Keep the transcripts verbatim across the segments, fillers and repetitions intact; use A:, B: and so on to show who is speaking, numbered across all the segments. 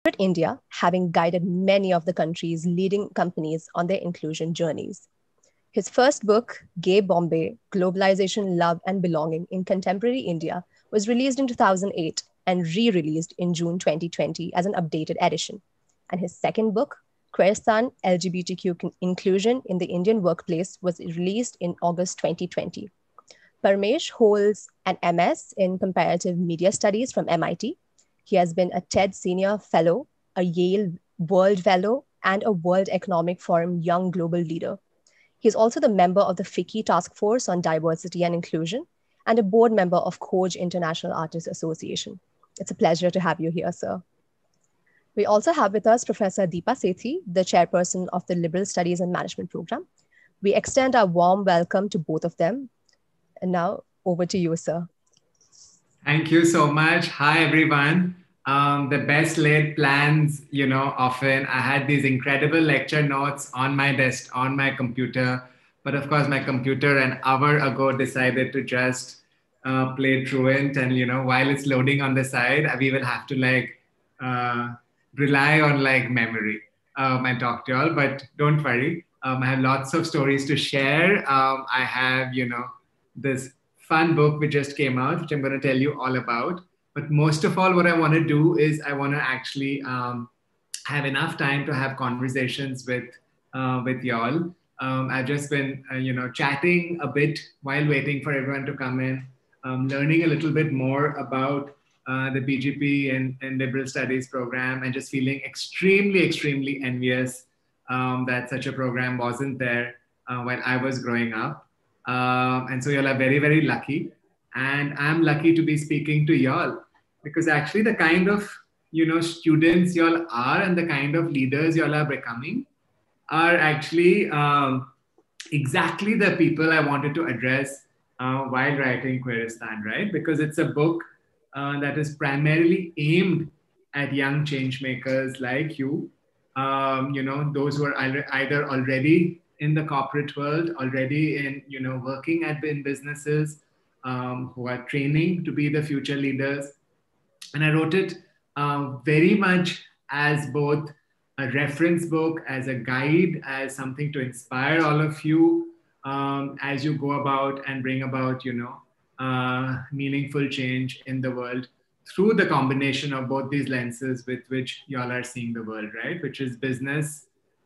A: India, having guided many of the country's leading companies on their inclusion journeys. His first book, Gay Bombay, Globalization, Love and Belonging in Contemporary India, was released in two thousand eight and re-released in June twenty twenty as an updated edition. And his second book, Queerstan, L G B T Q Inclusion in the Indian Workplace, was released in August twenty twenty. Parmesh holds an M S in Comparative Media Studies from M I T. He has been a TED Senior Fellow, a Yale World Fellow, and a World Economic Forum Young Global Leader. He is also the member of the FICCI Task Force on Diversity and Inclusion and a board member of Coj International Artists Association. It's a pleasure to have you here, sir. We also have with us Professor Deepa Sethi, the chairperson of the Liberal Studies and Management Program. We extend our warm welcome to both of them. And now over to you, sir.
B: Thank you so much. Hi, everyone. Um, the best laid plans, you know, often I had these incredible lecture notes on my desk, on my computer. But of course, my computer an hour ago decided to just uh, play truant. And, you know, while it's loading on the side, we will have to like uh, rely on like memory um, and talk to you all. But don't worry. Um, I have lots of stories to share. Um, I have, you know, this fun book which just came out, which I'm going to tell you all about. But most of all, what I want to do is I want to actually um, have enough time to have conversations with uh, with y'all. Um, I've just been, uh, you know, chatting a bit while waiting for everyone to come in, um, learning a little bit more about uh, the B G P and, and Liberal Studies program, and just feeling extremely, extremely envious um, that such a program wasn't there uh, when I was growing up. Um, and so y'all are very, very lucky. And I'm lucky to be speaking to y'all because actually the kind of, you know, students y'all are and the kind of leaders y'all are becoming are actually um, exactly the people I wanted to address uh, while writing Queeristan, right? Because it's a book uh, that is primarily aimed at young change makers like you, um, you know, those who are either already in the corporate world, already in, you know, working at in businesses, um, who are training to be the future leaders. And I wrote it uh, very much as both a reference book, as a guide, as something to inspire all of you um, as you go about and bring about, you know, uh, meaningful change in the world through the combination of both these lenses with which y'all are seeing the world, right? Which is business,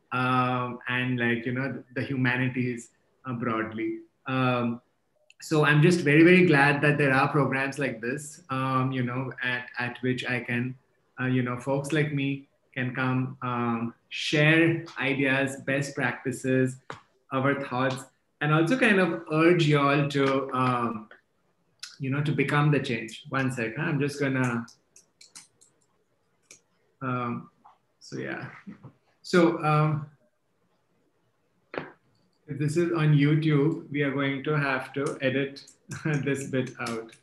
B: Um, and like, you know, the humanities uh, broadly. Um, so I'm just very, very glad that there are programs like this, um, you know, at, at which I can, uh, you know, folks like me can come um, share ideas, best practices, our thoughts, and also kind of urge you all to, um, you know, to become the change. One sec, huh? I'm just gonna, um, so yeah. So um, if this is on YouTube, we are going to have to edit this bit out.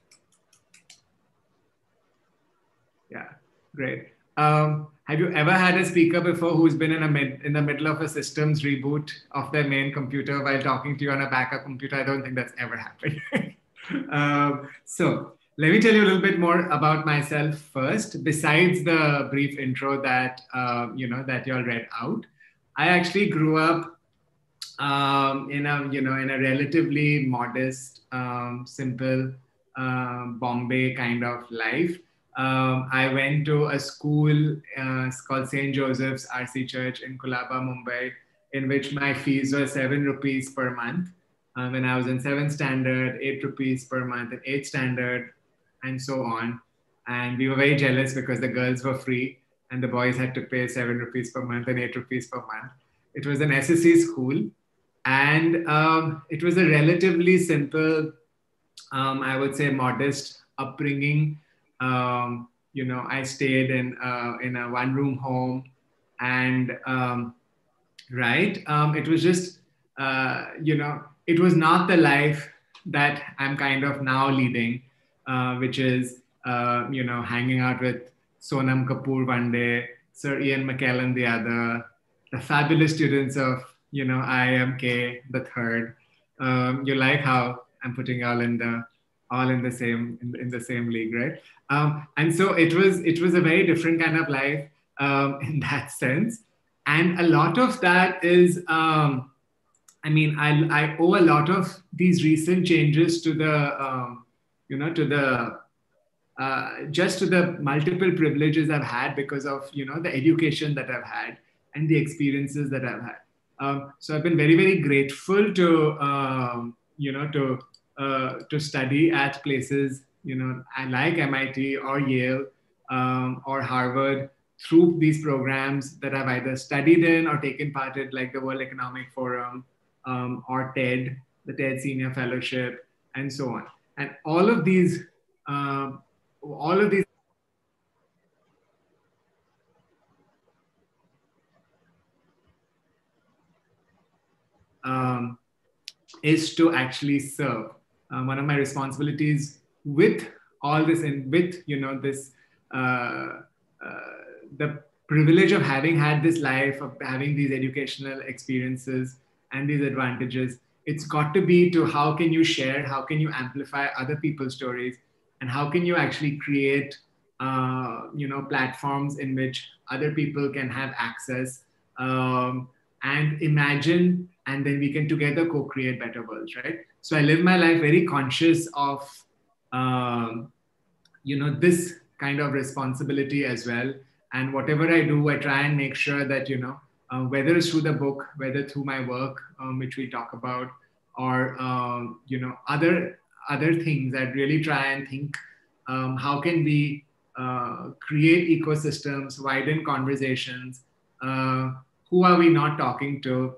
B: Yeah, great. Um, have you ever had a speaker before who's been in, a mid, in the middle of a systems reboot of their main computer while talking to you on a backup computer? I don't think that's ever happened. um, so let me tell you a little bit more about myself first. Besides the brief intro that, uh, you know, that you all read out, I actually grew up um, in a, you know, in a relatively modest, um, simple um, Bombay kind of life. Um, I went to a school uh, called Saint Joseph's R C Church in Colaba, Mumbai, in which my fees were seven rupees per month. Uh, when I was in seventh standard, eight rupees per month in eighth standard, and so on. And we were very jealous because the girls were free and the boys had to pay seven rupees per month and eight rupees per month. It was an S S C school. And um, it was a relatively simple, um, I would say modest upbringing. Um, you know, I stayed in, uh, in a one room home and, um, right, um, it was just, uh, you know, it was not the life that I'm kind of now leading, uh, which is, uh, you know, hanging out with Sonam Kapoor one day, Sir Ian McKellen the other, the fabulous students of, you know, I M K the third. Um, you like how I'm putting all in the all in the same in, in the same league, right? Um, and so it was it was a very different kind of life. um, in that sense. And a lot of that is, um, I mean, I, I owe a lot of these recent changes to the, um, you know, to the, uh, just to the multiple privileges I've had because of, you know, the education that I've had and the experiences that I've had. Um, so I've been very, very grateful to, um, you know, to, uh, to study at places, you know, like M I T or Yale um, or Harvard through these programs that I've either studied in or taken part in, like the World Economic Forum um, or TED, the TED Senior Fellowship, and so on. And all of these, um, all of these um, is to actually serve. Um, one of my responsibilities with all this and with, you know, this, uh, uh, the privilege of having had this life, of having these educational experiences and these advantages, it's got to be to how can you share, how can you amplify other people's stories, and how can you actually create, uh, you know, platforms in which other people can have access um, and imagine, and then we can together co-create better worlds, right? So I live my life very conscious of, um, you know, this kind of responsibility as well. And whatever I do, I try and make sure that, you know, uh, whether it's through the book, whether through my work, um, which we talk about, or um, you know, other other things, I really try and think, um, how can we uh, create ecosystems, widen conversations, uh, who are we not talking to,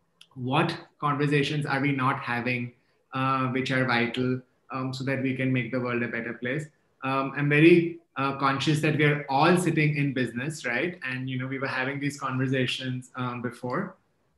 B: what conversations are we not having, uh, which are vital, um, so that we can make the world a better place. Um, I'm very uh, conscious that we are all sitting in business, right? And you know, we were having these conversations um, before,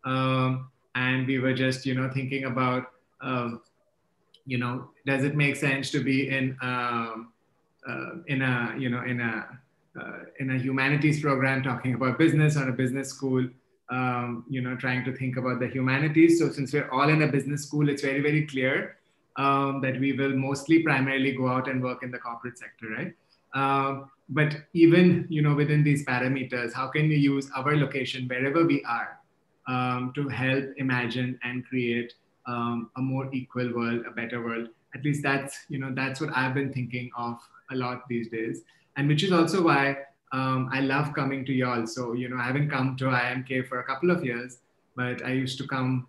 B: um, and we were just, you know, thinking about, um, you know, does it make sense to be in um, uh, in a, you know, in a uh, in a humanities program talking about business, or a business school, um, you know, trying to think about the humanities. So since we're all in a business school, it's very, very clear um, that we will mostly primarily go out and work in the corporate sector, right? Um, but even, you know, within these parameters, how can we use our location wherever we are um, to help imagine and create um, a more equal world, a better world? At least that's, you know, that's what I've been thinking of a lot these days. And which is also why um, I love coming to y'all. So, you know, I haven't come to I M K for a couple of years, but I used to come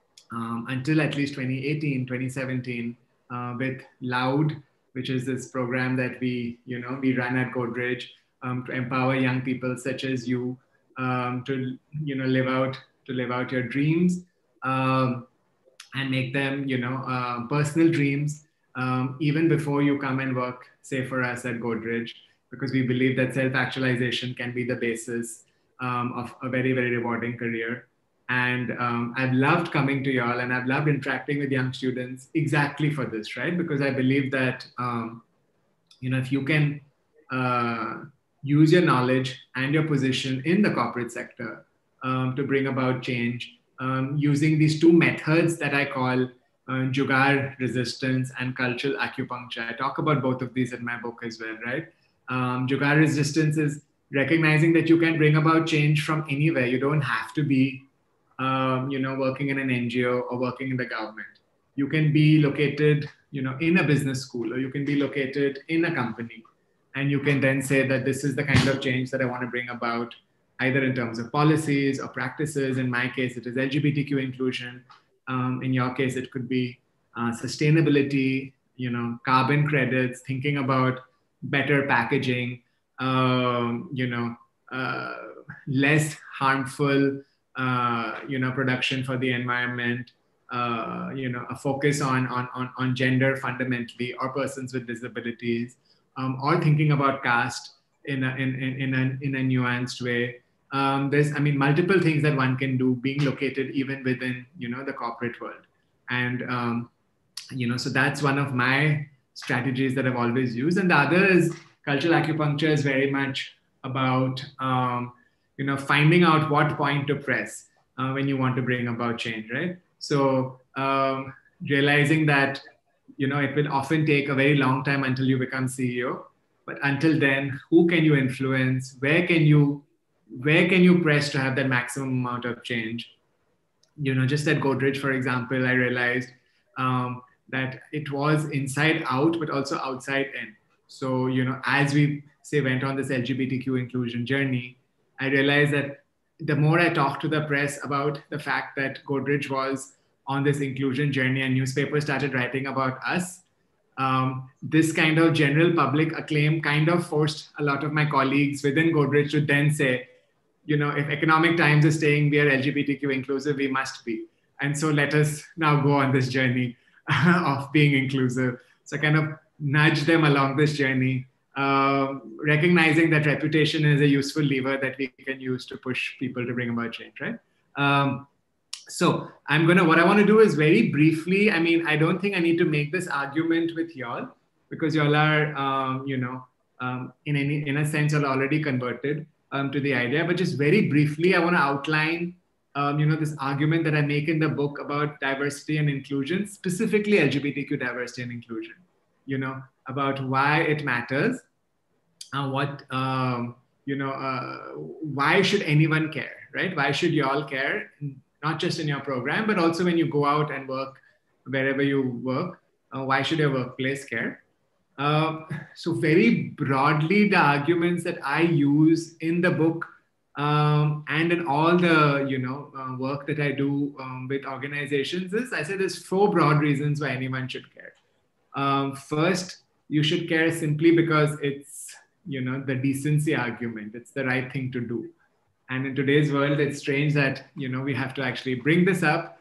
B: um, until at least twenty eighteen, twenty seventeen uh, with Loud, which is this program that we, you know, we run at Godrej um, to empower young people such as you um, to, you know, live out, to live out your dreams. Um, and make them, you know, uh, personal dreams, um, even before you come and work, say for us at Godrej, because we believe that self-actualization can be the basis um, of a very, very rewarding career. And um, I've loved coming to y'all, and I've loved interacting with young students exactly for this, right? Because I believe that, um, you know, if you can uh, use your knowledge and your position in the corporate sector um, to bring about change, um, using these two methods that I call uh, Jugaad resistance and cultural acupuncture. I talk about both of these in my book as well, right? Um, Jugaad resistance is recognizing that you can bring about change from anywhere. You don't have to be, um, you know, working in an N G O or working in the government. You can be located, you know, in a business school, or you can be located in a company, and you can then say that this is the kind of change that I want to bring about, either in terms of policies or practices. In my case, it is L G B T Q inclusion. Um, in your case, it could be uh, sustainability, you know, carbon credits, thinking about better packaging, um, you know, uh, less harmful, uh, you know, production for the environment, uh, you know, a focus on, on, on, on gender fundamentally, or persons with disabilities, um, or thinking about caste in a, in, in, in, a, in a nuanced way. Um, there's, I mean, multiple things that one can do being located even within, you know, the corporate world. And, um, you know, so that's one of my strategies that I've always used. And the other is cultural acupuncture is very much about, um, you know, finding out what point to press uh, when you want to bring about change, right? So um, realizing that, you know, it will often take a very long time until you become C E O. But until then, who can you influence? Where can you where can you press to have that maximum amount of change? You know, just at Godrej, for example, I realized um, that it was inside out, but also outside in. So, you know, as we say went on this L G B T Q inclusion journey, I realized that the more I talked to the press about the fact that Godrej was on this inclusion journey and newspapers started writing about us, um, this kind of general public acclaim kind of forced a lot of my colleagues within Godrej to then say, you know, if Economic Times is saying we are L G B T Q inclusive, we must be. And so let us now go on this journey of being inclusive. So kind of nudge them along this journey, uh, recognizing that reputation is a useful lever that we can use to push people to bring about change, right? Um, so I'm gonna, what I wanna do is very briefly, I mean, I don't think I need to make this argument with y'all because y'all are, um, you know, um, in, any, in a sense, y'all already converted. Um, to the idea, but just very briefly, I want to outline, um, you know, this argument that I make in the book about diversity and inclusion, specifically L G B T Q diversity and inclusion, you know, about why it matters, and what, um, you know, uh, why should anyone care, right? Why should you all care, not just in your program, but also when you go out and work, wherever you work, uh, why should your workplace care? Uh, so very broadly, the arguments that I use in the book um, and in all the you know uh, work that I do um, with organizations is, I say there's four broad reasons why anyone should care. Um, first, you should care simply because it's you know the decency argument. It's the right thing to do. And in today's world, it's strange that you know we have to actually bring this up.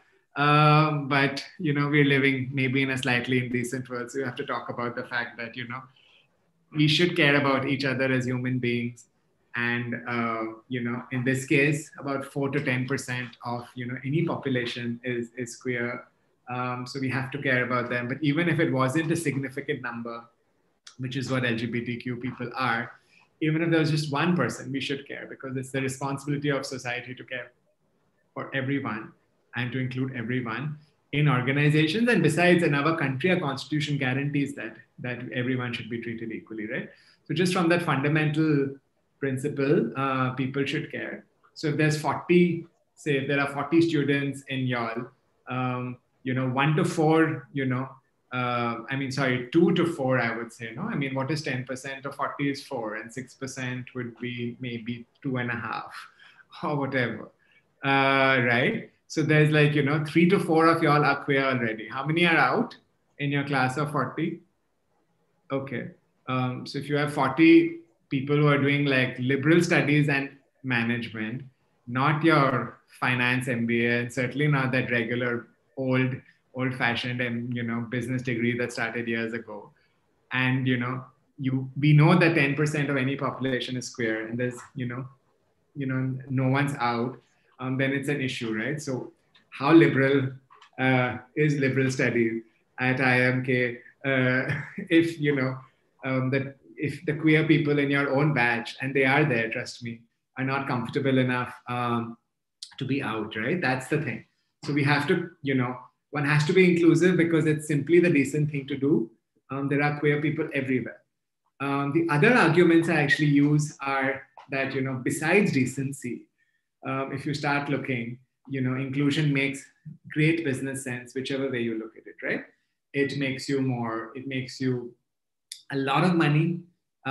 B: Um, but you know we're living maybe in a slightly indecent world, so we have to talk about the fact that you know we should care about each other as human beings, and uh, you know in this case, about four to ten percent of you know any population is is queer, um, so we have to care about them. But even if it wasn't a significant number, which is what L G B T Q people are, even if there was just one person, we should care because it's the responsibility of society to care for everyone and to include everyone in organizations. And besides, in our country, our constitution guarantees that, that everyone should be treated equally, right? So just from that fundamental principle, uh, people should care. So if there's forty, say if there are forty students in y'all, um, you know, one to four, you know, uh, I mean, sorry, two to four, I would say, no? I mean, what is ten percent of forty is four, and six percent would be maybe two and a half or whatever, uh, right? So there's like, you know, three to four of y'all are queer already. How many are out in your class of forty? Okay. Um, so if you have forty people who are doing like liberal studies and management, not your finance M B A, and certainly not that regular old, old fashioned and, you know, business degree that started years ago. And, you know, you, we know that ten percent of any population is queer, and there's, you know, you know, no one's out. Um, then it's an issue, right? So how liberal uh, is liberal studies at I M K uh, if, you know, um, that if the queer people in your own batch, and they are there, trust me, are not comfortable enough um, to be out, right? That's the thing. So we have to, you know, one has to be inclusive because it's simply the decent thing to do. Um, there are queer people everywhere. Um, the other arguments I actually use are that, you know, besides decency, Um, if you start looking, you know, inclusion makes great business sense, whichever way you look at it, right? It makes you more, it makes you a lot of money.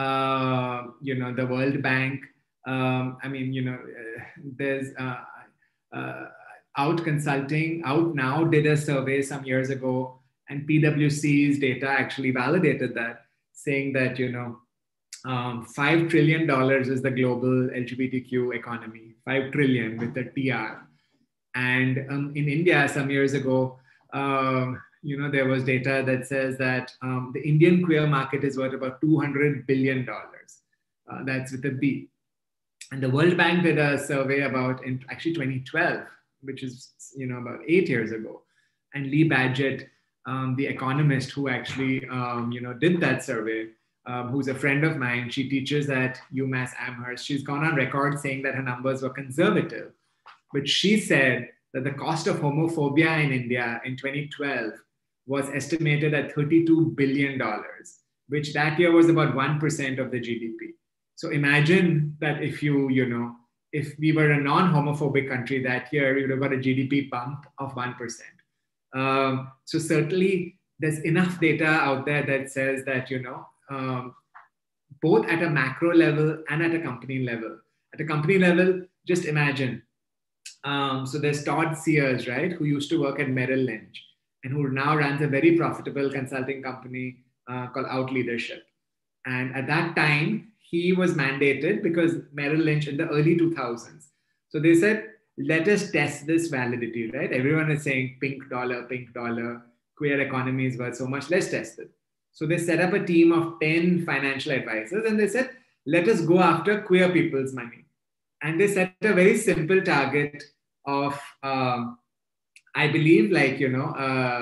B: Uh, you know, the World Bank, um, I mean, you know, uh, there's uh, uh, Out Consulting, Out Now did a survey some years ago, and P W C's data actually validated that, saying that, you know, Um, five trillion dollars is the global L G B T Q economy, five trillion with the T R. And um, in India, some years ago, um, you know, there was data that says that um, the Indian queer market is worth about two hundred billion dollars. Uh, that's with a B. And the World Bank did a survey about in actually twenty twelve, which is, you know, about eight years ago. And Lee Badgett, um, the economist who actually, um, you know, did that survey, Um, who's a friend of mine, she teaches at UMass Amherst. She's gone on record saying that her numbers were conservative. But she said that the cost of homophobia in India in twenty twelve was estimated at thirty-two billion dollars, which that year was about one percent of the G D P. So imagine that if you, you know, if we were a non-homophobic country that year, we would have got a G D P bump of one percent. Um, so certainly there's enough data out there that says that, you know, um, both at a macro level and at a company level. At a company level, just imagine. Um, so there's Todd Sears, right, who used to work at Merrill Lynch and who now runs a very profitable consulting company uh, called Out Leadership. And at that time, he was mandated because Merrill Lynch in the early two thousands. So they said, let us test this validity, right? Everyone is saying pink dollar, pink dollar, queer economy is worth so much, let's test it. So they set up a team of ten financial advisors and they said, let us go after queer people's money. And they set a very simple target of, um, I believe, like, you know,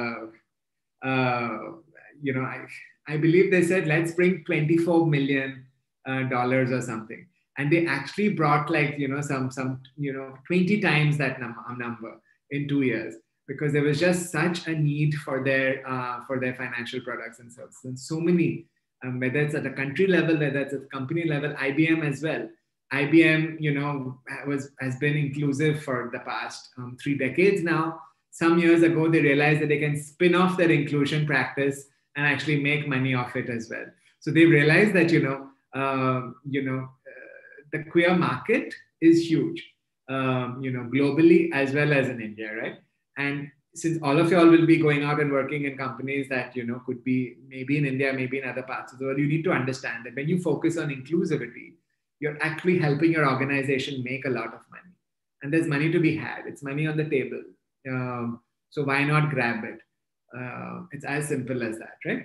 B: uh, uh, you know, I, I believe they said, let's bring twenty-four million dollars uh, or something. And they actually brought like, you know, some, some, you know, twenty times that num- number in two years, because there was just such a need for their, uh, for their financial products and services. And so many, um, whether it's at a country level, whether it's at the company level, I B M as well. I B M, you know, was, has been inclusive for the past um, three decades now. Some years ago, they realized that they can spin off their inclusion practice and actually make money off it as well. So they realized that, you know, um, you know, uh, the queer market is huge, um, you know, globally as well as in India, right? And since all of y'all will be going out and working in companies that, you know, could be maybe in India, maybe in other parts of the world, you need to understand that when you focus on inclusivity, you're actually helping your organization make a lot of money. And there's money to be had. It's money on the table. Um, so why not grab it? Uh, it's as simple as that, right?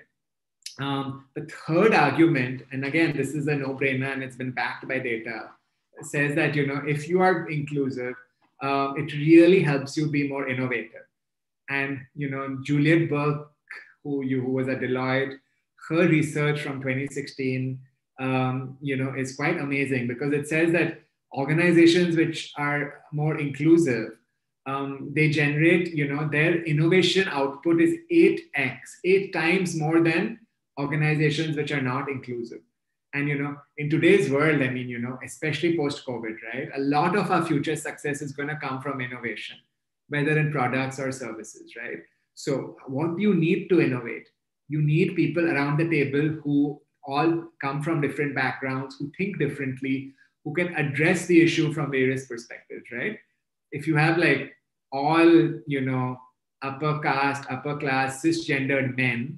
B: Um, the third argument, and again, this is a no-brainer and it's been backed by data, says that, you know, if you are inclusive, uh, it really helps you be more innovative. And, you know, Juliet Burke, who, you, who was at Deloitte, her research from twenty sixteen, um, you know, is quite amazing because it says that organizations which are more inclusive, um, they generate, you know, their innovation output is eight x, eight times more than organizations which are not inclusive. And, you know, in today's world, I mean, you know, especially post-COVID, right? A lot of our future success is going to come from innovation, whether in products or services, right? So what do you need to innovate? You need people around the table who all come from different backgrounds, who think differently, who can address the issue from various perspectives, right? If you have like all, you know, upper caste, upper class, cisgendered men,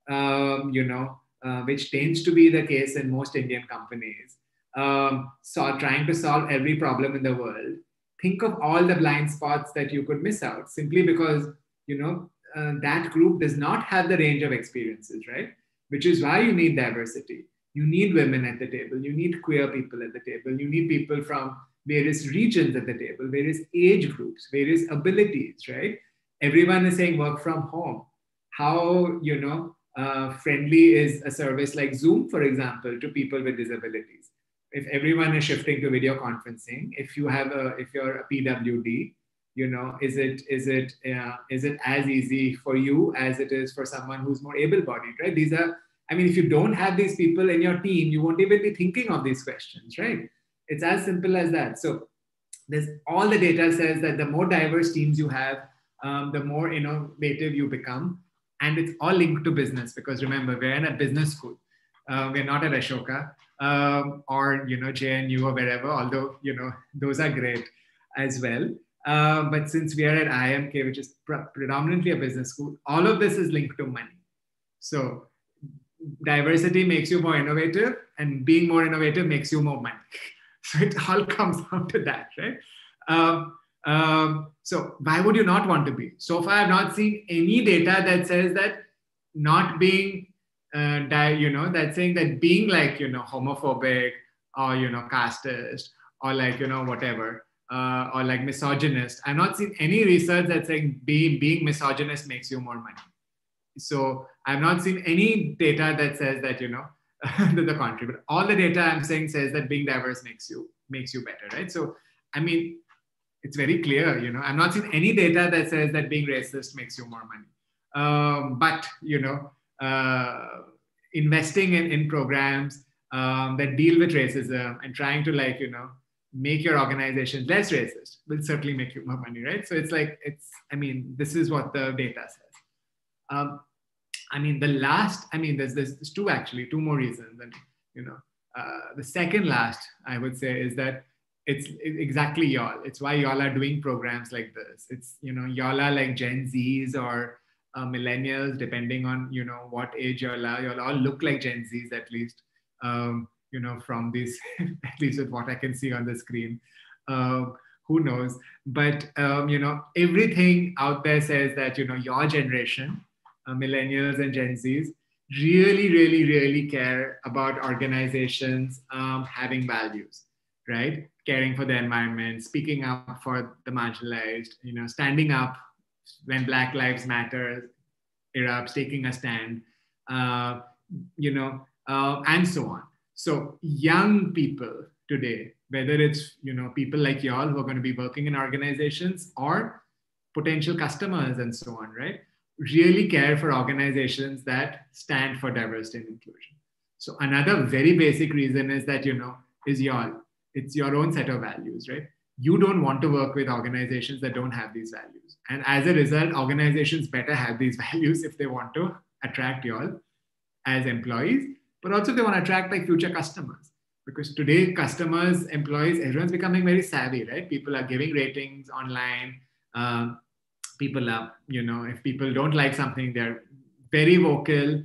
B: um, you know, uh, which tends to be the case in most Indian companies, um, so trying to solve every problem in the world, think of all the blind spots that you could miss out simply because, you know, uh, that group does not have the range of experiences, right? Which is why you need diversity. You need women at the table. You need queer people at the table. You need people from various regions at the table, various age groups, various abilities, right? Everyone is saying work from home. How, you know, uh, friendly is a service like Zoom, for example, to people with disabilities? If everyone is shifting to video conferencing, if you have a, if you're a P W D, you know, is it is it uh, is it as easy for you as it is for someone who's more able-bodied, right? These are, I mean, if you don't have these people in your team, you won't even be thinking of these questions, right? It's as simple as that. So there's all the data says that the more diverse teams you have, um, the more innovative you become. And it's all linked to business because remember, we're in a business school. Uh, we're not at Ashoka um, or, you know, J N U or wherever, although, you know, those are great as well. Uh, but since we are at I M K, which is pre- predominantly a business school, all of this is linked to money. So diversity makes you more innovative and being more innovative makes you more money. So it all comes down to that, right? Um, um, so why would you not want to be? So far, I've not seen any data that says that not being, uh, di- you know, that saying that being like, you know, homophobic or, you know, casteist or like, you know, whatever, uh, or like misogynist. I've not seen any research that's saying be, being misogynist makes you more money. So I've not seen any data that says that, you know, to the contrary, but all the data I'm saying says that being diverse makes you, makes you better, right? So, I mean, it's very clear, you know, I've not seen any data that says that being racist makes you more money. Um, but, you know, uh, investing in, in programs um, that deal with racism and trying to like, you know, make your organization less racist will certainly make you more money, right? So it's like, it's, I mean, this is what the data says. Um, I mean, the last, I mean, there's, there's, there's two actually, two more reasons. And, you know, uh, the second last, I would say, is that it's exactly y'all. It's why y'all are doing programs like this. It's, you know, y'all are like Gen Zs or uh, millennials, depending on, you know, what age y'all are. Y'all all look like Gen Zs at least, um, you know, from this, at least with what I can see on the screen. Um, who knows? But, um, you know, everything out there says that, you know, your generation, uh, millennials and Gen Zs, really, really, really care about organizations um, having values, right? Caring for the environment, speaking up for the marginalized, you know, standing up when Black Lives Matter erupts, taking a stand, uh, you know, uh, and so on. So young people today, whether it's, you know, people like y'all who are going to be working in organizations or potential customers and so on, right? Really care for organizations that stand for diversity and inclusion. So another very basic reason is that, you know, is y'all. It's your own set of values, right? You don't want to work with organizations that don't have these values. And as a result, organizations better have these values if they want to attract y'all as employees, but also if they want to attract like future customers. Because today, customers, employees, everyone's becoming very savvy, right? People are giving ratings online. Um, people are, you know, if people don't like something, they're very vocal.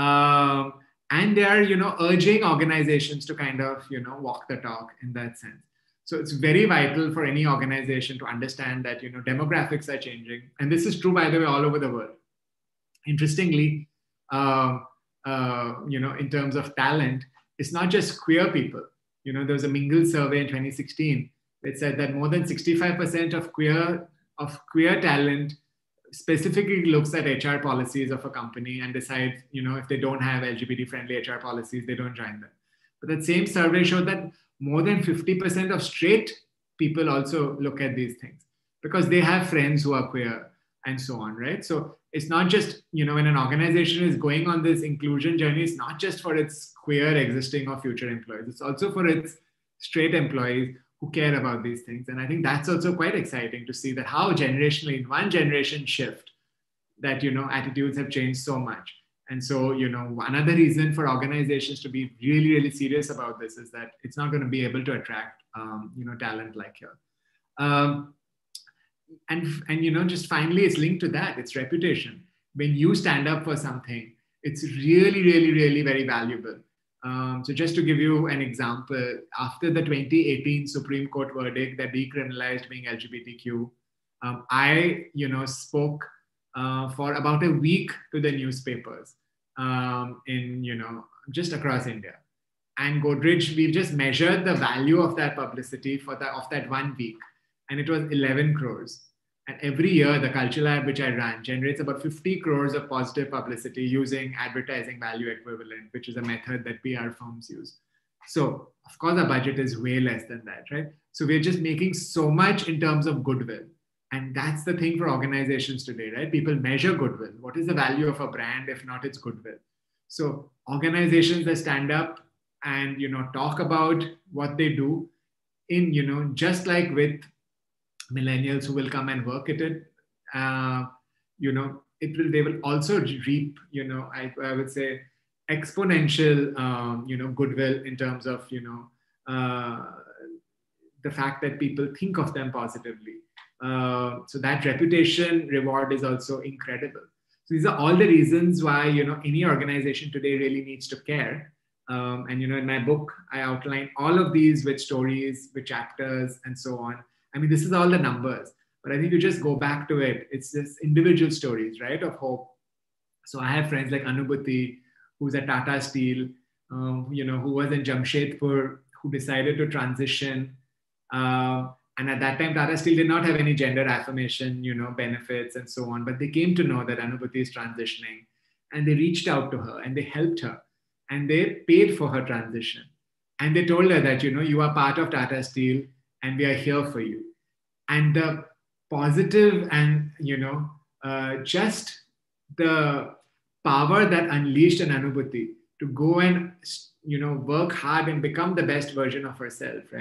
B: Um, and they are, you know, urging organizations to kind of, you know, walk the talk in that sense. So it's very vital for any organization to understand that, you know, demographics are changing. And this is true, by the way, all over the world. Interestingly, uh, uh, you know, in terms of talent, it's not just queer people. You know, there was a Mingle survey in twenty sixteen that said that more than sixty-five percent of queer of queer talent specifically looks at H R policies of a company and decides, you know, if they don't have L G B T friendly H R policies, they don't join them. But that same survey showed that more than fifty percent of straight people also look at these things because they have friends who are queer and so on, right? So it's not just, you know, when an organization is going on this inclusion journey, it's not just for its queer existing or future employees, it's also for its straight employees who care about these things. And I think that's also quite exciting to see that how generationally, in one generation shift, that, you know, attitudes have changed so much. And so, you know, another reason for organizations to be really, really serious about this is that it's not going to be able to attract, um, you know, talent like you. Um, and, and, you know, just finally, it's linked to that, it's reputation. When you stand up for something, it's really, really, really very valuable. Um, so just to give you an example, after the twenty eighteen Supreme Court verdict that decriminalized being L G B T Q, um, I, you know, spoke uh, for about a week to the newspapers um, in, you know, just across India. And Godrej, we just measured the value of that publicity for that of that one week, and it was eleven crores. And every year, the Culture Lab, which I ran, generates about fifty crores of positive publicity using advertising value equivalent, which is a method that P R firms use. So, of course, our budget is way less than that, right? So we're just making so much in terms of goodwill. And that's the thing for organizations today, right? People measure goodwill. What is the value of a brand if not its goodwill? So organizations that stand up and, you know, talk about what they do in, you know, just like with millennials who will come and work at it, uh, you know, it will, they will also reap, you know, I, I would say exponential, um, you know, goodwill in terms of, you know, uh, the fact that people think of them positively. Uh, so that reputation reward is also incredible. So these are all the reasons why, you know, any organization today really needs to care. Um, and, you know, in my book, I outline all of these with stories, with chapters and so on. I mean, this is all the numbers, but I think you just go back to it. It's just individual stories, right, of hope. So I have friends like Anubhuti, who's at Tata Steel, um, you know, who was in Jamshedpur, who decided to transition. Uh, and at that time, Tata Steel did not have any gender affirmation, you know, benefits and so on. But they came to know that Anubhuti is transitioning, and they reached out to her and they helped her and they paid for her transition. And they told her that, you know, you are part of Tata Steel and we are here for you. And the positive and, you know, uh, just the power that unleashed an Anubhuti to go and, you know, work hard and become the best version of herself, right?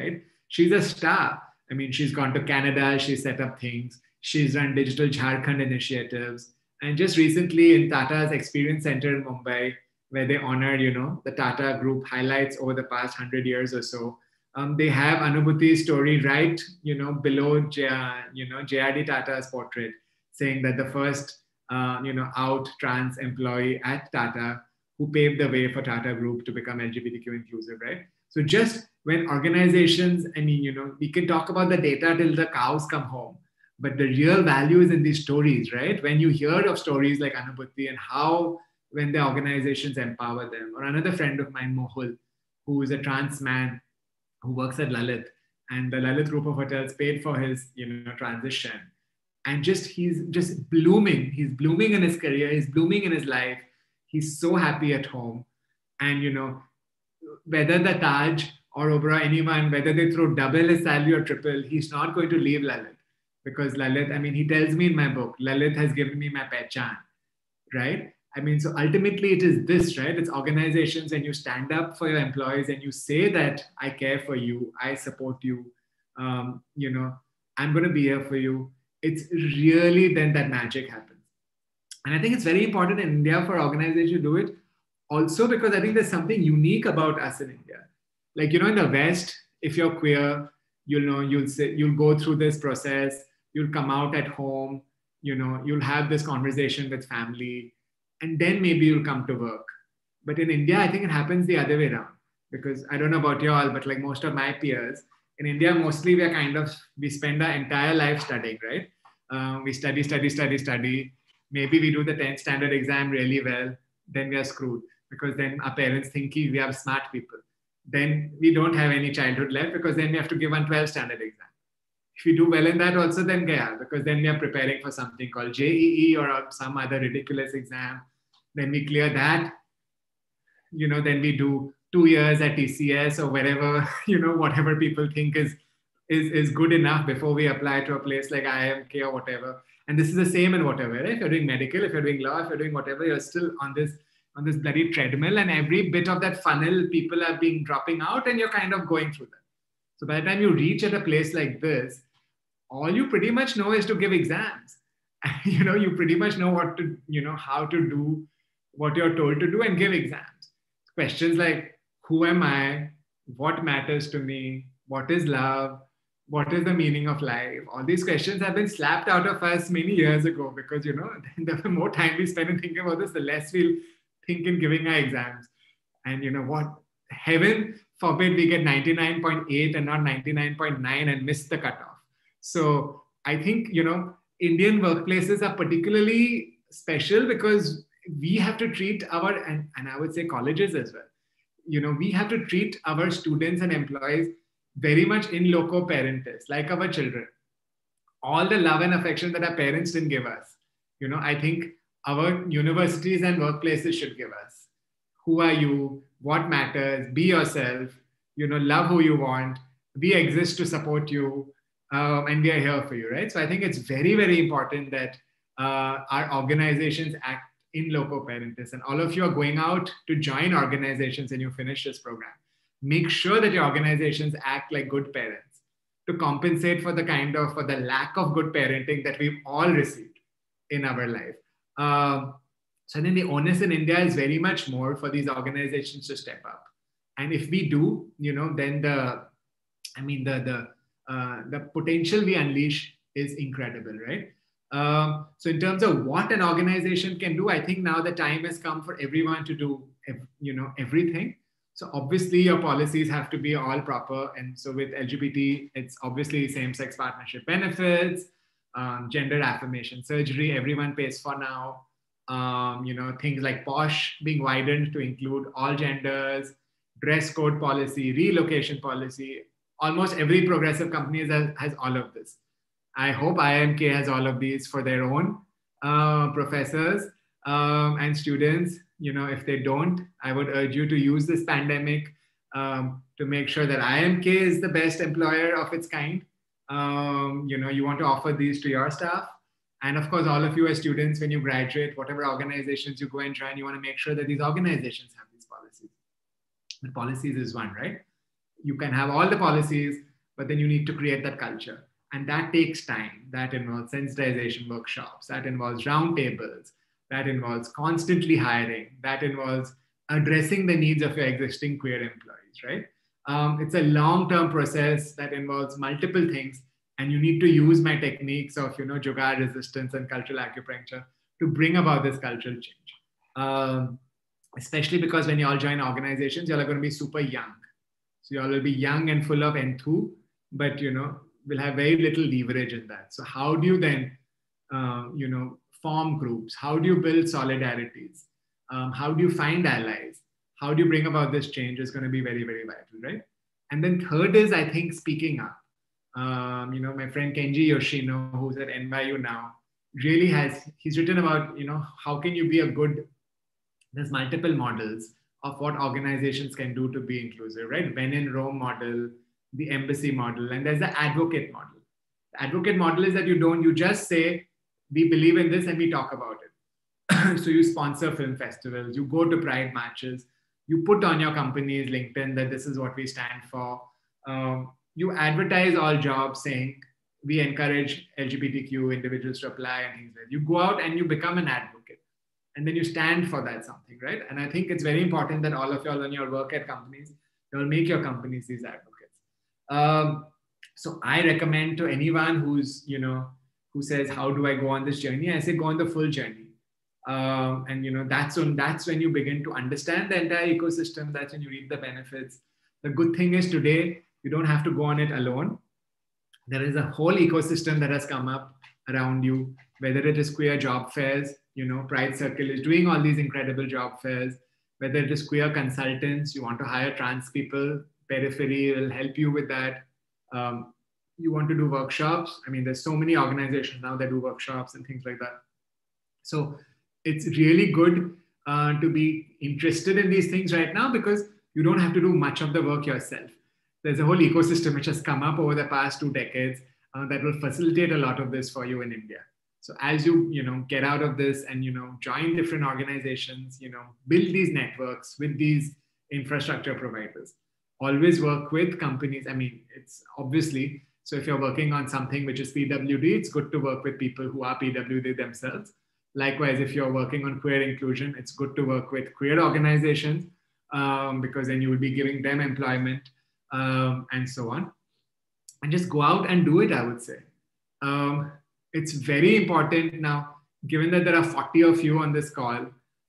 B: she's a star. I mean, she's gone to Canada, she's set up things, she's run Digital Jharkhand initiatives. And just recently in Tata's Experience Center in Mumbai, where they honored, you know, the Tata Group highlights over the past hundred years or so. Um, they have Anubhuti's story right, you know, below, J, you know, J R D Tata's portrait, saying that the first, uh, you know, out trans employee at Tata who paved the way for Tata Group to become L G B T Q inclusive, right? So just when organizations, I mean, you know, we can talk about the data till the cows come home, but the real value is in these stories, right? When you hear of stories like Anubhuti and how when the organizations empower them, or another friend of mine, Mohul, who is a trans man who works at Lalit, and the Lalit group of hotels paid for his, you know, transition. And just, he's just blooming. He's blooming in his career. He's blooming in his life. He's so happy at home. And, you know, whether the Taj or Oberoi, anyone, whether they throw double his salary or triple, he's not going to leave Lalit. Because Lalit, I mean, he tells me in my book, Lalit has given me my pehchan, right? I mean, so ultimately it is this, right? It's organizations, and you stand up for your employees and you say that I care for you, I support you, um, you know, I'm going to be here for you. It's really then that magic happens. And I think it's very important in India for organizations to do it also, because I think there's something unique about us in India. Like, you know, in the West, if you're queer, you'll know, you'll say, you'll go through this process, you'll come out at home, you know, you'll have this conversation with family, and then maybe you'll come to work. But in India, I think it happens the other way around, because I don't know about you all, but like most of my peers in India, mostly we're kind of, we spend our entire life studying, right? Um, we study, study, study, study. Maybe we do the tenth standard exam really well, then we are screwed, because then our parents think we are smart people. Then we don't have any childhood left, because then we have to give one twelfth standard exam. If we do well in that also, then gaya, because then we are preparing for something called J E E or some other ridiculous exam. Then we clear that, you know, then we do two years at T C S or wherever, you know, whatever people think is, is, is good enough before we apply to a place like I I M K or whatever. And this is the same in whatever, right? If you're doing medical, if you're doing law, if you're doing whatever, you're still on this, on this bloody treadmill, and every bit of that funnel, people are being dropping out, and you're kind of going through that. So by the time you reach at a place like this, all you pretty much know is to give exams. You know, you pretty much know what to, you know, how to do what you're told to do and give exams. Questions like, who am I? What matters to me? What is love? What is the meaning of life? All these questions have been slapped out of us many years ago, because, you know, the more time we spend in thinking about this, the less we'll think in giving our exams. And, you know, what, heaven forbid we get ninety-nine point eight and not ninety-nine point nine and miss the cutoff. So I think, you know, Indian workplaces are particularly special because we have to treat our, and, and I would say colleges as well, you know, we have to treat our students and employees very much in loco parentis, like our children. All the love and affection that our parents didn't give us, you know, I think our universities and workplaces should give us. Who are you? What matters? Be yourself, you know, love who you want. We exist to support you. Um, and we are here for you, right? So I think it's very, very important that uh, our organizations act in loco parentis. And all of you are going out to join organizations and you finish this program. Make sure that your organizations act like good parents to compensate for the kind of, for the lack of good parenting that we've all received in our life. Um, so then the onus in India is very much more for these organizations to step up. And if we do, you know, then the, I mean, the, the, uh, the potential we unleash is incredible, right? Um, so in terms of what an organization can do, I think now the time has come for everyone to do, you know, everything. So obviously your policies have to be all proper. And so with L G B T, it's obviously same-sex partnership benefits, um, gender affirmation surgery, everyone pays for now. Um, you know, things like POSH being widened to include all genders, dress code policy, relocation policy. Almost every progressive company has, has all of this. I hope I I M K has all of these for their own uh, professors um, and students. You know, if they don't, I would urge you to use this pandemic um, to make sure that I I M K is the best employer of its kind. Um, you know, you want to offer these to your staff. And of course, all of you as students, when you graduate, whatever organizations you go and join, you want to make sure that these organizations have these policies. The policies is one, right? You can have all the policies, but then you need to create that culture. And that takes time. That involves sensitization workshops, that involves roundtables, that involves constantly hiring, that involves addressing the needs of your existing queer employees, right? Um, it's a long-term process that involves multiple things, and you need to use my techniques of, you know, jugaad resistance and cultural acupuncture to bring about this cultural change. Um, especially because when you all join organizations, you're all going to be super young. So you all will be young and full of enthu, but, you know, will have very little leverage in that. So how do you then, uh, you know, form groups? How do you build solidarities? Um, how do you find allies? How do you bring about this change is going to be very, very vital, right? And then third is, I think, speaking up. Um, you know, my friend Kenji Yoshino, who's at N Y U now, really has, he's written about, you know, how can you be a good, there's multiple models of what organizations can do to be inclusive, right? When in Rome model, the embassy model, and there's the advocate model. The advocate model is that you don't, you just say, we believe in this and we talk about it. So you sponsor film festivals, you go to pride marches, you put on your company's LinkedIn that this is what we stand for. Um, you advertise all jobs saying we encourage L G B T Q individuals to apply and things like that. You go out and you become an advocate. And then you stand for that something, right? And I think it's very important that all of y'all, when you work at companies, you'll make your companies these advocates. Um, so I recommend to anyone who's, you know, who says, how do I go on this journey? I say, go on the full journey. Um, and, you know, that's when, that's when you begin to understand the entire ecosystem. That's when you reap the benefits. The good thing is today, you don't have to go on it alone. There is a whole ecosystem that has come up around you, whether it is queer job fairs, you know, Pride Circle is doing all these incredible job fairs, whether it is queer consultants, you want to hire trans people, Periphery will help you with that. Um, you want to do workshops. I mean, there's so many organizations now that do workshops and things like that. So it's really good uh, to be interested in these things right now because you don't have to do much of the work yourself. There's a whole ecosystem which has come up over the past two decades uh, that will facilitate a lot of this for you in India. So as you, you know, get out of this and, you know, join different organizations, you know, build these networks with these infrastructure providers. Always work with companies. I mean, it's obviously, so if you're working on something which is P W D, it's good to work with people who are P W D themselves. Likewise, if you're working on queer inclusion, it's good to work with queer organizations um, because then you will be giving them employment um, and so on. And just go out and do it, I would say. Um, it's very important now, given that there are forty of you on this call,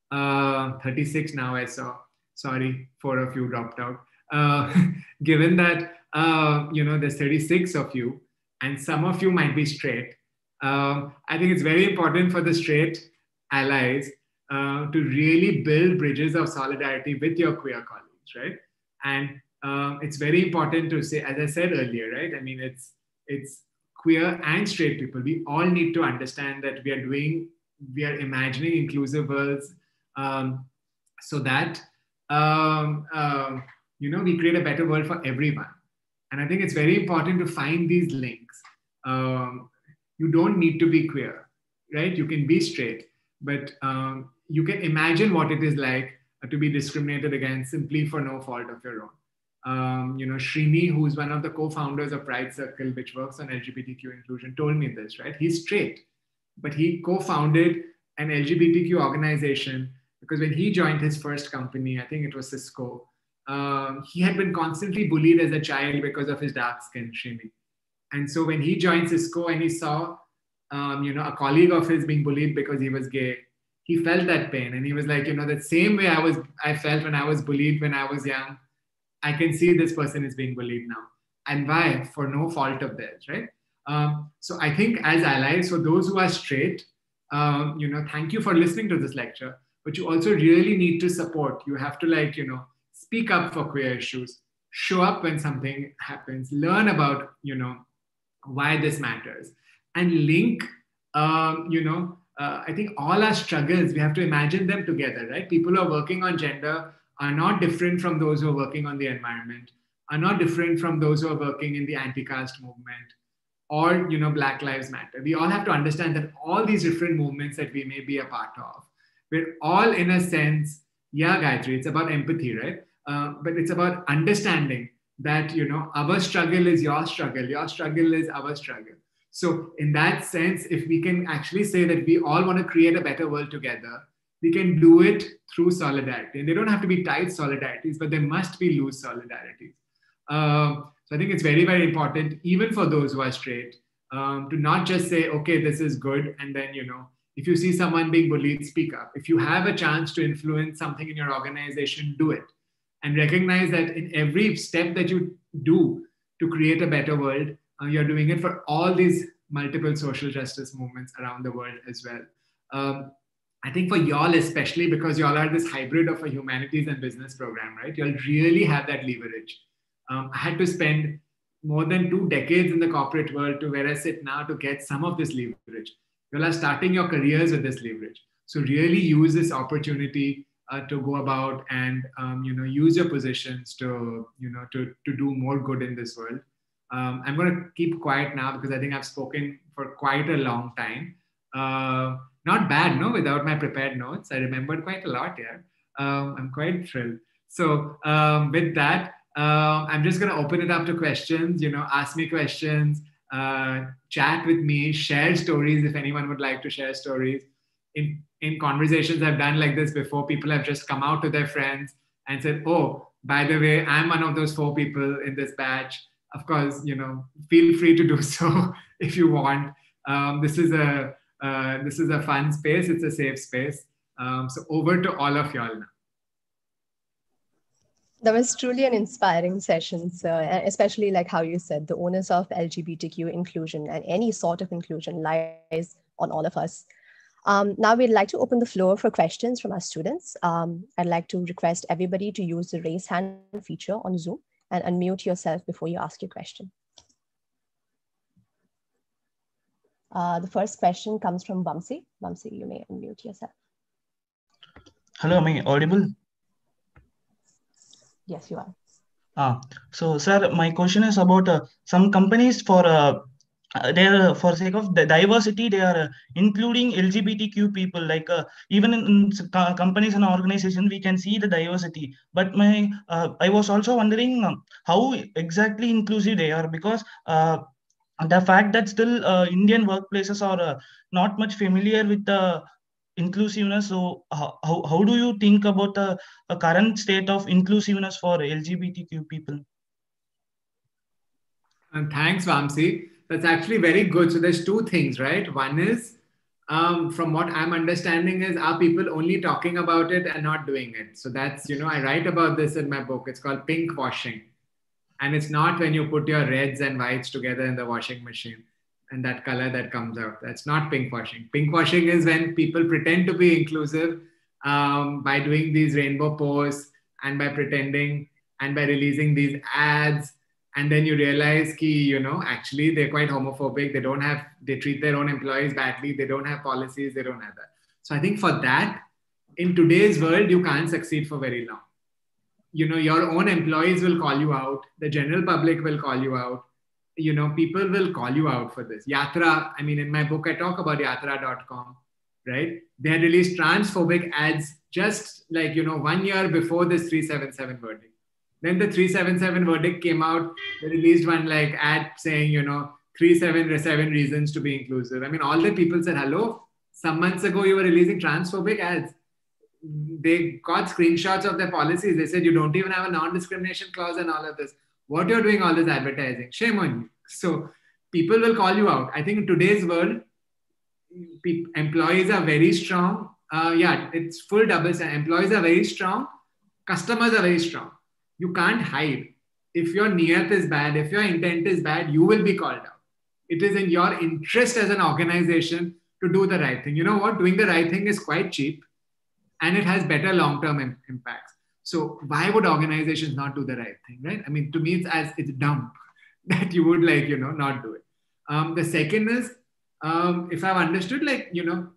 B: uh, thirty-six now I saw, sorry, four of you dropped out. Uh, given that, uh, you know, there's thirty-six of you and some of you might be straight, um, I think it's very important for the straight allies uh, to really build bridges of solidarity with your queer colleagues, right? And um, it's very important to say, as I said earlier, right? I mean, it's, it's queer and straight people. We all need to understand that we are doing, we are imagining inclusive worlds um, so that, um, um, you know, we create a better world for everyone. And I think it's very important to find these links. Um, you don't need to be queer, right? You can be straight, but um, you can imagine what it is like to be discriminated against simply for no fault of your own. Um, you know, Srini, who's one of the co-founders of Pride Circle, which works on L G B T Q inclusion, told me this, right? He's straight, but he co-founded an L G B T Q organization because when he joined his first company, I think it was Cisco, Um, he had been constantly bullied as a child because of his dark skin, Srini. And so when he joined Cisco and he saw, um, you know, a colleague of his being bullied because he was gay, he felt that pain. And he was like, you know, the same way I was, I felt when I was bullied when I was young, I can see this person is being bullied now. And why? For no fault of theirs, right? Um, so I think as allies, for those who are straight, um, you know, thank you for listening to this lecture, but you also really need to support. You have to like, you know, speak up for queer issues, show up when something happens, learn about, you know, why this matters, and link, um, you know, uh, I think all our struggles, we have to imagine them together, right? People who are working on gender are not different from those who are working on the environment, are not different from those who are working in the anti-caste movement or, you know, Black Lives Matter. We all have to understand that all these different movements that we may be a part of, we're all in a sense, yeah, Gayatri, it's about empathy, right? Uh, but it's about understanding that, you know, our struggle is your struggle, your struggle is our struggle. So in that sense, if we can actually say that we all want to create a better world together, we can do it through solidarity. And they don't have to be tight solidarities, but there must be loose solidarities. Um, so I think it's very, very important, even for those who are straight, um, to not just say, okay, this is good. And then, you know, if you see someone being bullied, speak up. If you have a chance to influence something in your organization, do it. And recognize that in every step that you do to create a better world, uh, you're doing it for all these multiple social justice movements around the world as well. Um, I think for y'all, especially because y'all are this hybrid of a humanities and business program, right? Y'all really have that leverage. Um, I had to spend more than two decades in the corporate world to where I sit now to get some of this leverage. Y'all are starting your careers with this leverage. So really use this opportunity uh, to go about and, um, you know, use your positions to, you know, to, to do more good in this world. Um, I'm going to keep quiet now because I think I've spoken for quite a long time. Uh, not bad, no, without my prepared notes. I remembered quite a lot here. Um, I'm quite thrilled. So um, with that, uh, I'm just going to open it up to questions, you know, ask me questions, uh, chat with me, share stories if anyone would like to share stories. In, in conversations I've done like this before, people have just come out to their friends and said, oh, by the way, I'm one of those four people in this batch. Of course, you know, feel free to do so if you want. Um, this is a uh, this is a fun space. It's a safe space. Um, so over to all of y'all now.
A: That was truly an inspiring session, sir, especially like how you said, the onus of L G B T Q inclusion and any sort of inclusion lies on all of us. Um, now we'd like to open the floor for questions from our students. Um, I'd like to request everybody to use the raise hand feature on Zoom and unmute yourself before you ask your question. Uh, the first question comes from Vamsi. Vamsi, you may unmute yourself.
C: Hello, am I audible?
A: Yes, you are.
C: Ah, so, sir, my question is about uh, some companies for uh, they are for sake of the diversity, they are uh, including L G B T Q people. Like uh, even in, in companies and organizations, we can see the diversity. But my uh, I was also wondering um, how exactly inclusive they are, because uh, the fact that still uh, Indian workplaces are uh, not much familiar with the inclusiveness. So how, how, how do you think about the uh, current state of inclusiveness for L G B T Q people?
B: And thanks, Vamsi. That's actually very good. So there's two things, right? One is, um, from what I'm understanding is, are people only talking about it and not doing it? So that's, you know, I write about this in my book. It's called pink washing. And it's not when you put your reds and whites together in the washing machine and that color that comes out. That's not pink washing. Pink washing is when people pretend to be inclusive um, by doing these rainbow posts and by pretending and by releasing these ads. And then you realize ki, you know, actually they're quite homophobic. They don't have, they treat their own employees badly. They don't have policies. They don't have that. So I think for that, in today's world, you can't succeed for very long. You know, your own employees will call you out. The general public will call you out. You know, people will call you out for this. Yatra, I mean, in my book, I talk about yatra dot com, right? They had released transphobic ads just like, you know, one year before this three seventy-seven verdict. Then the three seventy-seven verdict came out. They released one like ad saying, you know, three seventy-seven reasons to be inclusive. I mean, all the people said, hello, some months ago you were releasing transphobic ads. They got screenshots of their policies. They said, you don't even have a non-discrimination clause and all of this. What you're doing all this advertising, shame on you. So people will call you out. I think in today's world, pe- employees are very strong. Uh, yeah, it's full double standard. Employees are very strong. Customers are very strong. You can't hide. If your niyat is bad, if your intent is bad, you will be called out. It is in your interest as an organization to do the right thing. You know what? Doing the right thing is quite cheap and it has better long-term im- impacts. So why would organizations not do the right thing, right? I mean, to me, it's as it's dumb that you would like, you know, not do it. Um, the second is, um, if I've understood, like, you know,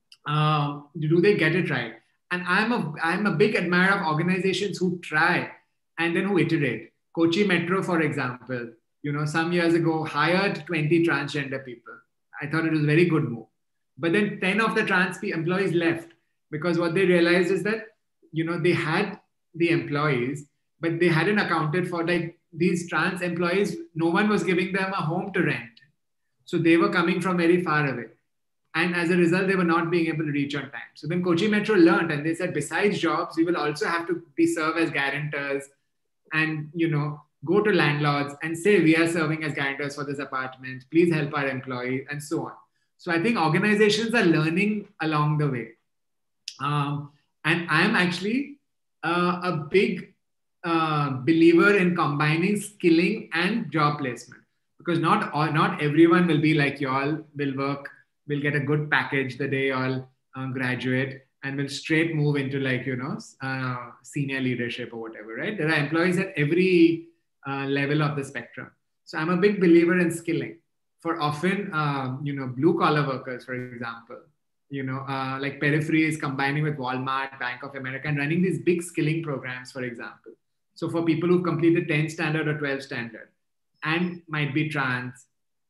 B: um, do they get it right? And I'm a I'm a big admirer of organizations who try and then who iterate. Kochi Metro, for example, you know, some years ago hired twenty transgender people. I thought it was a very good move. But then ten of the trans employees left because what they realized is that, you know, they had the employees, but they hadn't accounted for like these trans employees, no one was giving them a home to rent. So they were coming from very far away. And as a result, they were not being able to reach on time. So then Kochi Metro learned, and they said, besides jobs, we will also have to be served as guarantors and, you know, go to landlords and say, we are serving as guarantors for this apartment. Please help our employees, and so on. So I think organizations are learning along the way. Um, and I'm actually uh, a big uh, believer in combining skilling and job placement, because not all, not everyone will be like y'all, will work, will get a good package the day y'all uh, graduate and will straight move into like, you know, uh, senior leadership or whatever, right? There are employees at every uh, level of the spectrum. So I'm a big believer in skilling. For often, um, you know, blue collar workers, for example, you know, uh, like Periphery is combining with Walmart, Bank of America, and running these big skilling programs, for example. So for people who've completed tenth standard or twelfth standard and might be trans,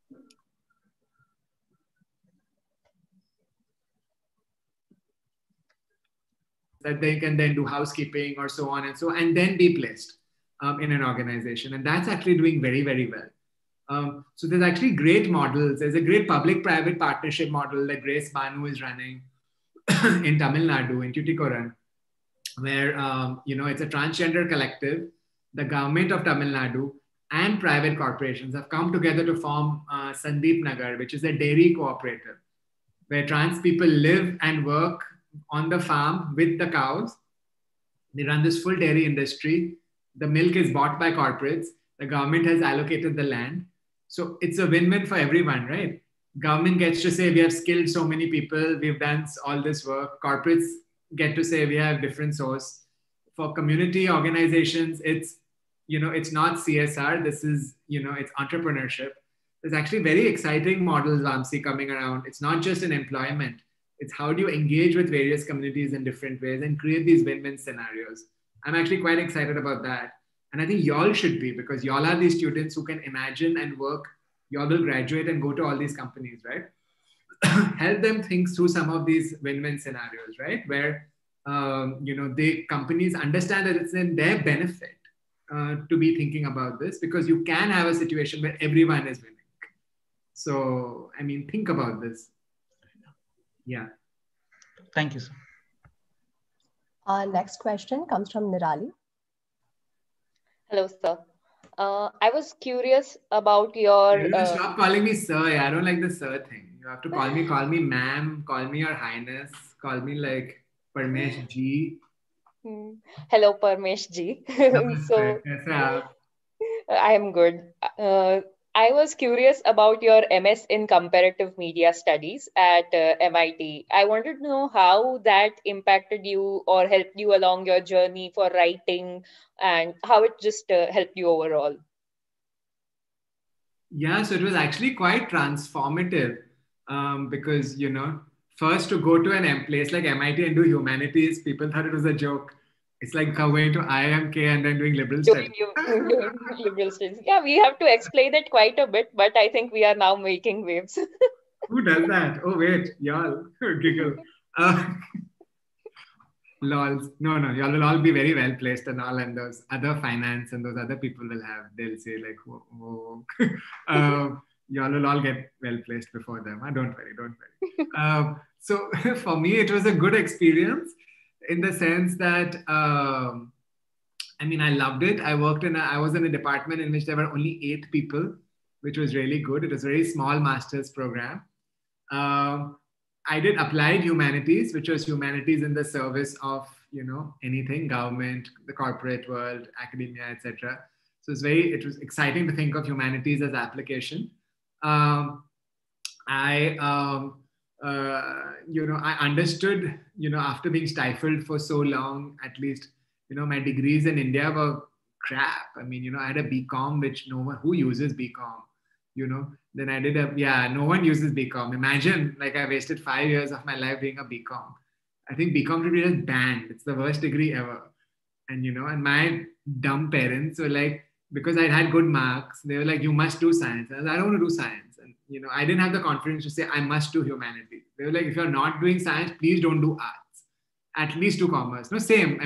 B: that they can then do housekeeping or so on and so, and then be placed um, in an organization. And that's actually doing very, very well. Um, so there's actually great models. There's a great public-private partnership model that Grace Banu is running in Tamil Nadu, in Tuticorin, where, um, you know, it's a transgender collective. The government of Tamil Nadu and private corporations have come together to form uh, Sandeep Nagar, which is a dairy cooperative, where trans people live and work on the farm with the cows. They run this full dairy industry. The milk is bought by corporates. The government has allocated the land. So it's a win-win for everyone, right? Government gets to say, we have skilled so many people. We've done all this work. Corporates get to say, we have different source. For community organizations, it's, you know, it's not C S R. This is, you know, it's entrepreneurship. There's actually very exciting models, Vamsi, coming around. It's not just in employment. It's how do you engage with various communities in different ways and create these win-win scenarios. I'm actually quite excited about that. And I think y'all should be, because y'all are these students who can imagine and work. Y'all will graduate and go to all these companies, right? Help them think through some of these win-win scenarios, right? Where, um, you know, they companies understand that it's in their benefit uh, to be thinking about this, because you can have a situation where everyone is winning. So, I mean, think about this. Yeah.
C: Thank you, sir.
A: Our next question comes from Nirali.
D: Hello, sir. Uh, I was curious about your...
B: You
D: uh,
B: stop calling me sir. Yeah, I don't like the sir thing. You have to call me, call me ma'am, call me your highness, call me like Parmesh Ji.
D: Hello, Parmesh Ji. So, I am good. Uh, I was curious about your M S in Comparative Media Studies at uh, M I T. I wanted to know how that impacted you or helped you along your journey for writing, and how it just uh, helped you overall.
B: Yeah, so it was actually quite transformative um, because, you know, first to go to an place like M I T and do humanities, people thought it was a joke. It's like going to I I M K and then doing liberal
D: doing
B: studies.
D: doing liberal studies. Yeah, we have to explain it quite a bit, but I think we are now making waves.
B: Who does that? Oh, wait, y'all. Giggle. Uh, lols. No, no, y'all will all be very well placed and all, and those other finance and those other people will have, they'll say like, whoa, whoa. uh, y'all will all get well placed before them. Huh? Don't worry, don't worry. Uh, so for me, it was a good experience in the sense that, um, I mean, I loved it. I worked in, a, I was in a department in which there were only eight people, which was really good. It was a very small master's program. Um, I did applied humanities, which was humanities in the service of, you know, anything, government, the corporate world, academia, et cetera. So it's very, it was exciting to think of humanities as application. Um, I, um, uh, you know, I understood, you know, after being stifled for so long, at least, you know, my degrees in India were crap. I mean, you know, I had a B Com, which no one, who uses B Com, you know, then I did a, yeah, no one uses B Com. Imagine like I wasted five years of my life doing a B Com. I think B Com should be just banned. It's the worst degree ever. And, you know, and my dumb parents were like, because I had good marks, they were like, you must do science. And I was like, I don't want to do science. And, you know, I didn't have the confidence to say, I must do humanities. They were like, if you're not doing science, please don't do arts. At least do commerce. No, same. I mean,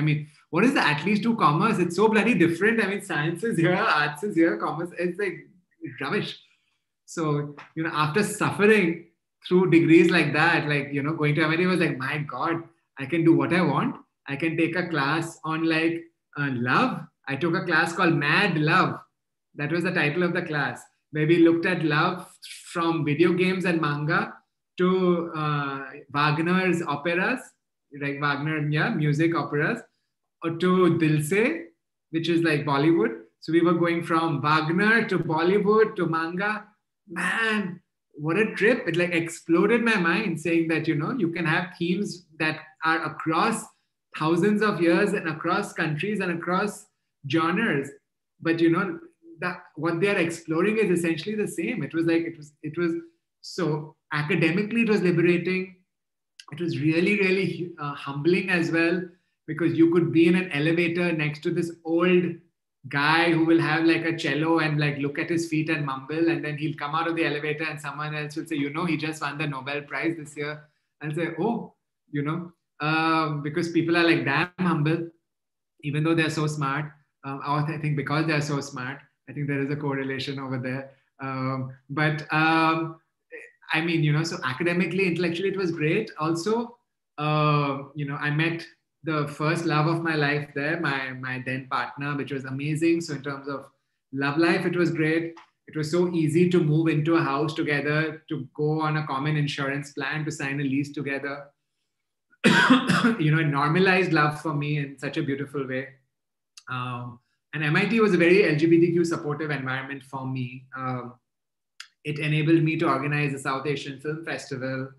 B: what is the at least two commerce? It's so bloody different. I mean, science is here, arts is here, commerce, it's like rubbish. So, you know, after suffering through degrees like that, like, you know, going to M I T was like, my God, I can do what I want. I can take a class on like uh, love. I took a class called Mad Love. That was the title of the class, where we looked at love from video games and manga to uh, Wagner's operas, like Wagner, yeah, music operas, or to Dil Se, which is like Bollywood. So we were going from Wagner to Bollywood to manga. Man, what a trip. It like exploded my mind, saying that, you know, you can have themes that are across thousands of years and across countries and across genres. But, you know, that what they are exploring is essentially the same. It was like, it was, it was so academically, it was liberating. It was really, really uh, humbling as well, because you could be in an elevator next to this old guy who will have like a cello and like look at his feet and mumble, and then he'll come out of the elevator and someone else will say, you know, he just won the Nobel Prize this year, and say, oh, you know, um, because people are like damn humble, even though they're so smart. Um, I think because they're so smart, I think there is a correlation over there. Um, but um, I mean, you know, so academically, intellectually, it was great. Also, uh, you know, I met the first love of my life there, my, my then partner, which was amazing. So in terms of love life, it was great. It was so easy to move into a house together, to go on a common insurance plan, to sign a lease together. You know, it normalized love for me in such a beautiful way. Um, and M I T was a very L G B T Q supportive environment for me. Um, it enabled me to organize the South Asian Film Festival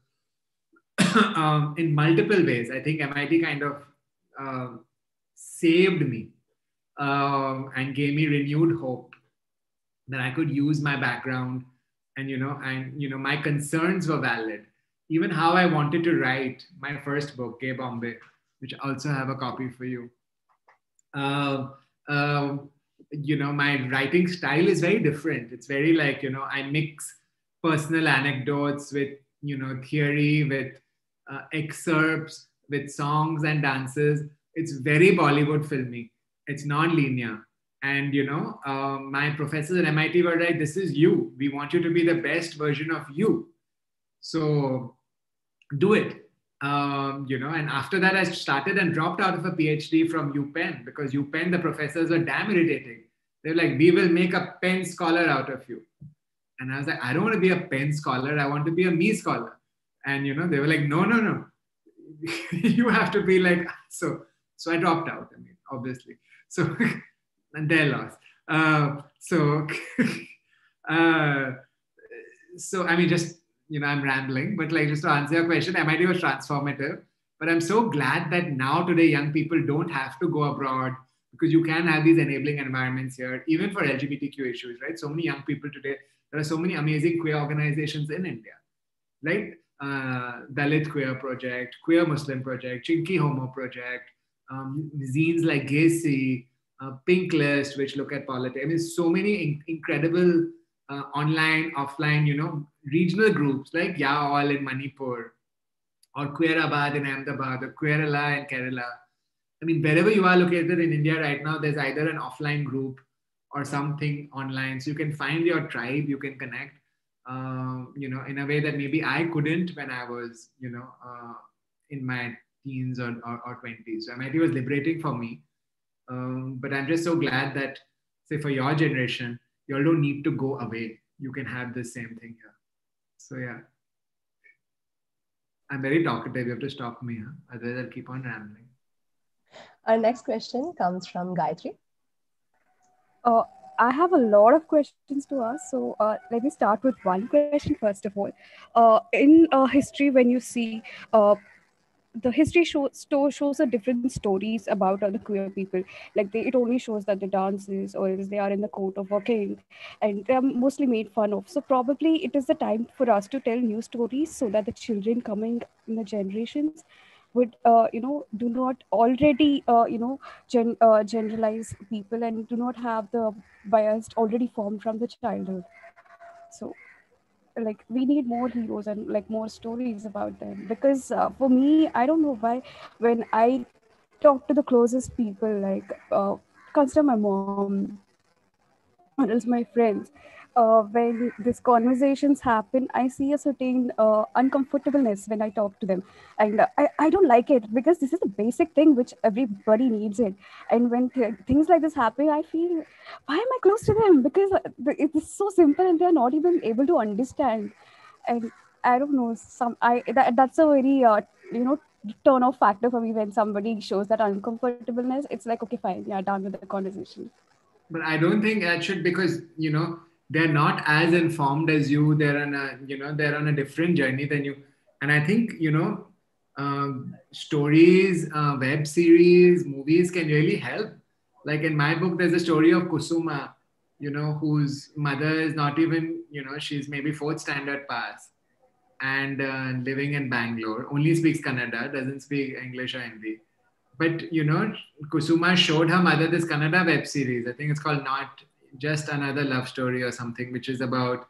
B: um, in multiple ways. I think M I T kind of uh, saved me um, and gave me renewed hope that I could use my background, and, you know, and, you know, my concerns were valid. Even how I wanted to write my first book, Gay Bombay, which I also have a copy for you. Uh, uh, you know, my writing style is very different. It's very like, you know, I mix personal anecdotes with, you know, theory, with uh, excerpts, with songs and dances. It's very Bollywood filmy. It's non-linear. And, you know, uh, my professors at M I T were like, this is you. We want you to be the best version of you. So do it. Um, you know, and after that, I started and dropped out of a PhD from UPenn, because UPenn, the professors were damn irritating. They're like, we will make a Penn scholar out of you. And I was like, I don't want to be a Penn scholar. I want to be a me scholar. And, you know, they were like, no, no, no. You have to be like, so, so I dropped out, I mean, obviously. So, and their loss. Uh, so, uh, so, I mean, just, you know, I'm rambling, but like, just to answer your question, M I T was transformative. But I'm so glad that now today, young people don't have to go abroad, because you can have these enabling environments here, even for L G B T Q issues, right? So many young people today, there are so many amazing queer organizations in India, right? Uh, Dalit Queer Project, Queer Muslim Project, Chinky Homo Project, um, zines like Gacy, uh, Pink List, which look at politics. I mean, so many in- incredible uh, online, offline, you know, regional groups like Ya All in Manipur, or Queerabad in Ahmedabad, or Queerala in Kerala. I mean, wherever you are located in India right now, there's either an offline group or something online. So you can find your tribe, you can connect, uh, you know, in a way that maybe I couldn't when I was, you know, uh, in my teens or, or, or twenties. So M I T was liberating for me. Um, but I'm just so glad that, say, for your generation, you all don't need to go away. You can have the same thing here. So yeah. I'm very talkative. You have to stop me. Huh? Otherwise, I'll keep on rambling.
A: Our next question comes from Gayatri.
E: Uh, I have a lot of questions to ask. So uh, let me start with one question first of all. Uh, in uh, history, when you see uh, the history show, sto- shows a different stories about uh, the queer people. Like they, it only shows that the dances or else they are in the court of a king, and they are mostly made fun of. So probably it is the time for us to tell new stories so that the children coming in the generations would uh, you know do not already uh, you know gen- uh, generalize people and do not have the bias already formed from the childhood. So like we need more heroes and like more stories about them, because uh, for me, I don't know why when I talk to the closest people, like uh, consider my mom or else my friends, uh, when these conversations happen, I see a certain uh, uncomfortableness when I talk to them. And uh, I, I don't like it because this is a basic thing which everybody needs it. And when th- things like this happen, I feel, why am I close to them? Because uh, th- it's so simple and they're not even able to understand. And I don't know, some I that, that's a very, uh, you know, turn off factor for me when somebody shows that uncomfortableness. It's like, okay, fine, yeah, done with the conversation.
B: But I don't think that should, because, you know, they're not as informed as you. They're on a, you know, they're on a different journey than you. And I think, you know, um, stories, uh, web series, movies can really help. Like in my book, there's a story of Kusuma, you know, whose mother is not even, you know, she's maybe fourth standard pass and uh, living in Bangalore, only speaks Kannada, doesn't speak English or Hindi. But, you know, Kusuma showed her mother this Kannada web series. I think it's called Not Just Another Love Story or something, which is about,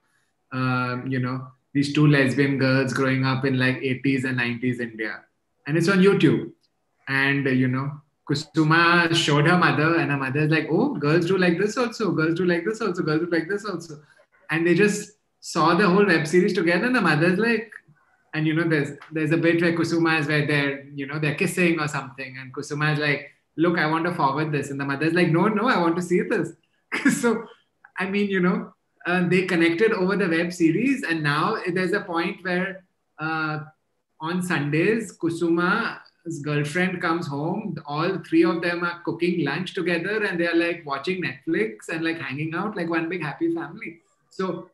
B: um, you know, these two lesbian girls growing up in like eighties and nineties India. And it's on YouTube. And, uh, you know, Kusuma showed her mother, and her mother is like, oh, girls do like this also, girls do like this also, girls do like this also. And they just saw the whole web series together, and the mother's like, and you know, there's there's a bit where Kusuma is where they're, you know, they're kissing or something, and Kusuma is like, look, I want to forward this, and the mother's like, no, no, I want to see this. So, I mean, you know, uh, they connected over the web series, and now there's a point where uh, on Sundays, Kusuma's girlfriend comes home. All three of them are cooking lunch together, and they're like watching Netflix and like hanging out like one big happy family. So,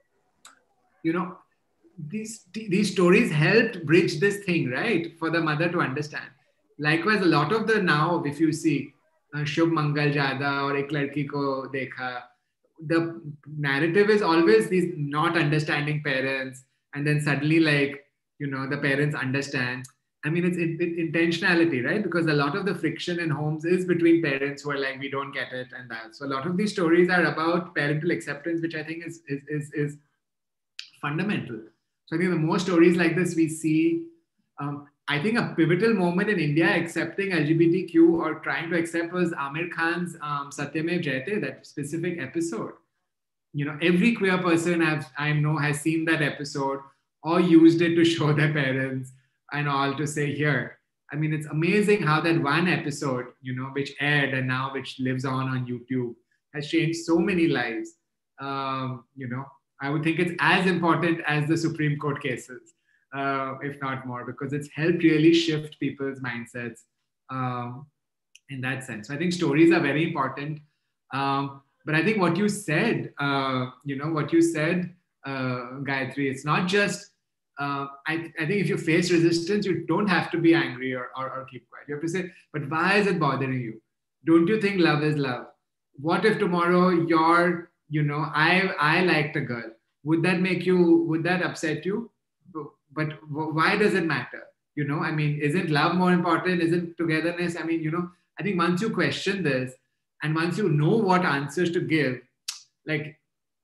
B: you know, these these stories helped bridge this thing, right, for the mother to understand. Likewise, a lot of the now, if you see uh, Shubh Mangal Jada or Ek Ladki Ko Dekha, the narrative is always these not understanding parents, and then suddenly, like, you know, the parents understand. I mean, it's it, it, intentionality, right? Because a lot of the friction in homes is between parents who are like, we don't get it, and that. So a lot of these stories are about parental acceptance, which I think is is is, is fundamental. So I think the more stories like this we see, um, I think a pivotal moment in India accepting L G B T Q or trying to accept was Aamir Khan's um, Satyamev Jayate, that specific episode. You know, every queer person I've, I know has seen that episode or used it to show their parents and all, to say, here. I mean, it's amazing how that one episode, you know, which aired and now which lives on on YouTube, has changed so many lives. Um, you know, I would think it's as important as the Supreme Court cases, uh, if not more, because it's helped really shift people's mindsets um, in that sense. So I think stories are very important. Um, but I think what you said, uh, you know, what you said, uh, Gayatri, it's not just, uh, I, I think if you face resistance, you don't have to be angry or, or, or keep quiet. You have to say, but why is it bothering you? Don't you think love is love? What if tomorrow you're, you know, I I liked a girl. Would that make you, would that upset you? But why does it matter? You know, I mean, isn't love more important? Isn't togetherness? I mean, you know, I think once you question this and once you know what answers to give, like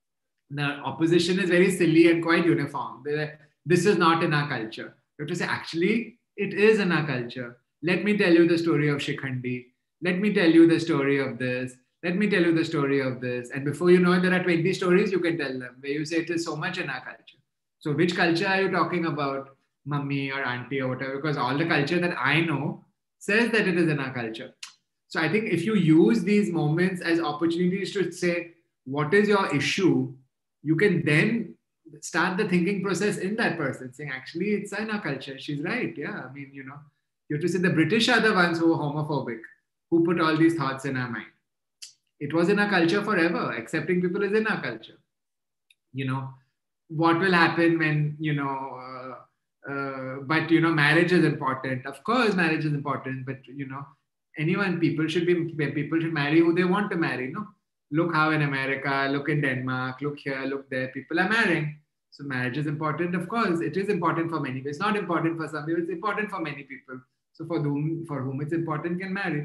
B: the opposition is very silly and quite uniform. Like, this is not in our culture. You have to say, actually, it is in our culture. Let me tell you the story of Shikhandi. Let me tell you the story of this. Let me tell you the story of this. And before you know it, there are twenty stories you can tell them where you say it is so much in our culture. So which culture are you talking about, mummy or auntie or whatever? Because all the culture that I know says that it is in our culture. So I think if you use these moments as opportunities to say, what is your issue? You can then start the thinking process in that person, saying, actually, it's in our culture. She's right. Yeah. I mean, you know, you have to say the British are the ones who are homophobic, who put all these thoughts in our mind. It was in our culture forever. Accepting people is in our culture. You know, what will happen when, you know, uh, uh, but, you know, marriage is important. Of course, marriage is important, but, you know, anyone, people should be, people should marry who they want to marry. No, look how in America, look in Denmark, look here, look there, people are marrying. So marriage is important. Of course, it is important for many. It's not important for some people. It's important for many people. So for whom, for whom it's important can marry.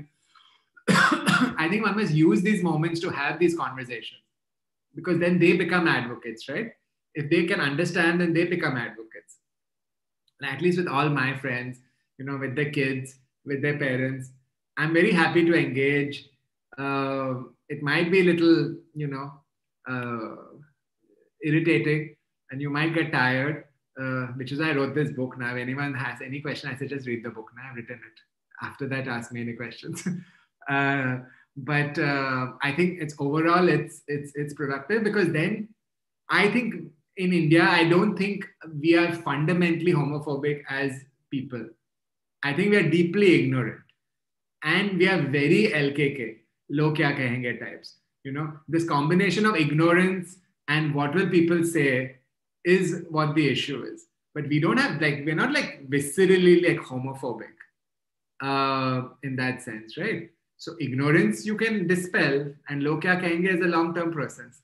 B: I think one must use these moments to have these conversations, because then they become advocates, right? If they can understand, then they become advocates. And at least with all my friends, you know, with their kids, with their parents, I'm very happy to engage. Uh, it might be a little, you know, uh, irritating, and you might get tired, uh, which is why I wrote this book. Now, if anyone has any question, I say just read the book. Now I've written it. After that, ask me any questions. uh, but uh, I think it's overall it's it's it's productive, because then I think in India, I don't think we are fundamentally homophobic as people. I think we are deeply ignorant, and we are very L K K, lo kya kahenge types. You know, this combination of ignorance and what will people say is what the issue is. But we don't have, like, we're not like viscerally like homophobic uh, in that sense, right? So ignorance you can dispel, and lo kya kahenge is a long-term process.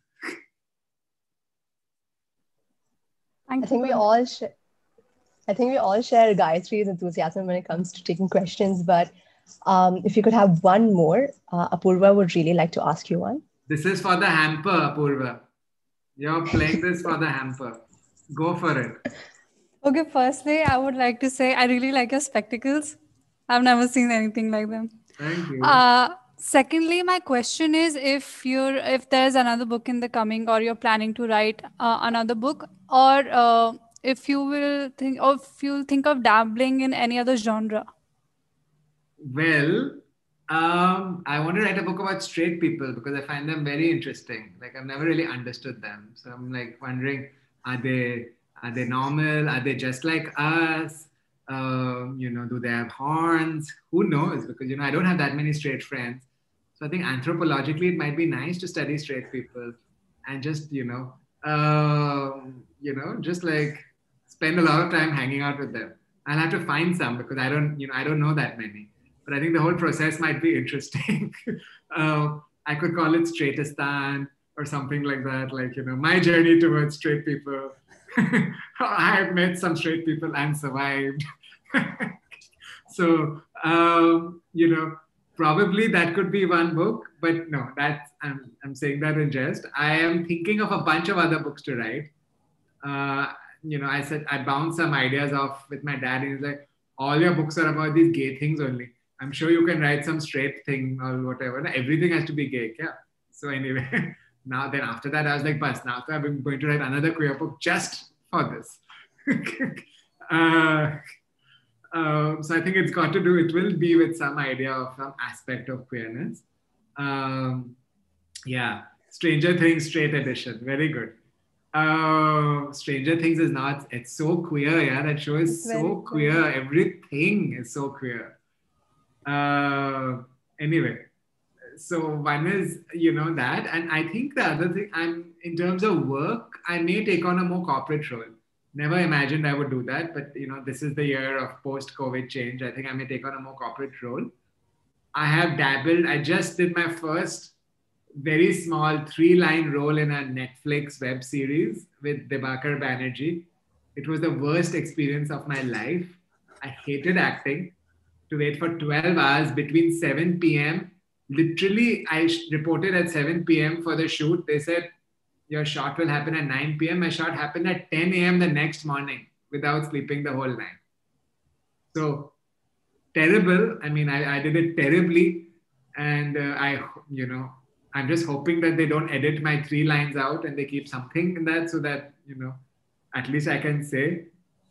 A: I think we all share. I think we all share Gayatri's enthusiasm when it comes to taking questions. But um, if you could have one more, uh, Apurva would really like to ask you one.
B: This is for the hamper, Apurva. You're playing this for the hamper. Go for it.
F: Okay, firstly, I would like to say I really like your spectacles. I've never seen anything like them.
B: Thank you.
F: Uh, secondly, my question is if you're if there's another book in the coming, or you're planning to write uh, another book, or uh, if you will think or if you think of dabbling in any other genre.
B: Well, um, I want to write a book about straight people, because I find them very interesting. Like, I've never really understood them. So I'm like wondering, are they are they normal? Are they just like us? Um, you know, do they have horns? Who knows? Because, you know, I don't have that many straight friends. So I think anthropologically, it might be nice to study straight people and just, you know, um, you know, just like spend a lot of time hanging out with them. I'll have to find some, because I don't, you know, I don't know that many. But I think the whole process might be interesting. uh, I could call it Straightistan or something like that. Like, you know, my journey towards straight people. I have met some straight people and survived. So, um, you know, probably that could be one book, but no, that's, I'm, I'm saying that in jest. I am thinking of a bunch of other books to write. Uh, you know, I said, I bounced some ideas off with my dad, and he's like, all your books are about these gay things only. I'm sure you can write some straight thing or whatever. Everything has to be gay. Yeah. So anyway, now then after that, I was like, bus, now I'm going to write another queer book just for this. uh, uh, so I think it's got to do, it will be with some idea of some aspect of queerness. Um, yeah. Stranger Things straight edition. Very good. Uh, Stranger Things is not, it's so queer. Yeah. That show is so queer. Everything is so queer. Uh, anyway, so one is, you know, that, and I think the other thing, I'm in terms of work, I may take on a more corporate role. Never imagined I would do that, but you know, this is the year of post-COVID change. I think I may take on a more corporate role. I have dabbled. I just did my first very small three-line role in a Netflix web series with Debakar Banerjee. It was the worst experience of my life. I hated acting. To wait for twelve hours between seven p.m. Literally, I reported at seven p.m. for the shoot. They said, your shot will happen at nine p.m. My shot happened at ten a.m. the next morning without sleeping the whole night. So terrible. I mean, I, I did it terribly. And uh, I, you know, I'm just hoping that they don't edit my three lines out and they keep something in that, so that, you know, at least I can say.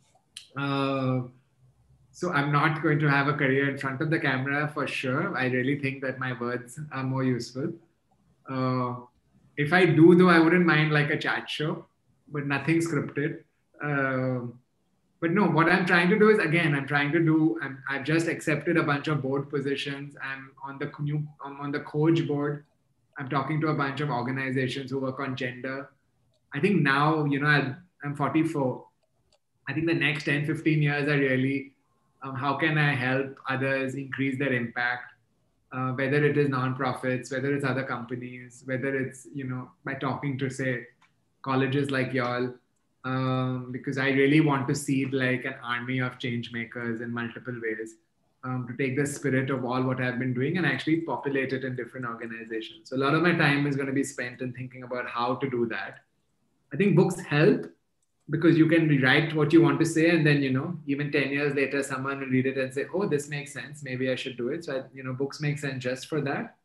B: Uh, So I'm not going to have a career in front of the camera for sure. I really think that my words are more useful. Uh, if I do, though, I wouldn't mind like a chat show, but nothing scripted. Uh, but no, what I'm trying to do is, again, I'm trying to do, I'm, I've just accepted a bunch of board positions. I'm on the new, I'm on the coach board. I'm talking to a bunch of organizations who work on gender. I think now, you know, I'll, I'm forty-four. I think the next ten, fifteen years are really, Um, how can I help others increase their impact, uh, whether it is nonprofits, whether it's other companies, whether it's, you know, by talking to, say, colleges like y'all, um, because I really want to seed like an army of change makers in multiple ways, um, to take the spirit of all what I've been doing and actually populate it in different organizations. So a lot of my time is going to be spent in thinking about how to do that. I think books help, because you can rewrite what you want to say, and then, you know, even ten years later, someone will read it and say, oh, this makes sense. Maybe I should do it. So, I, you know, books make sense just for that.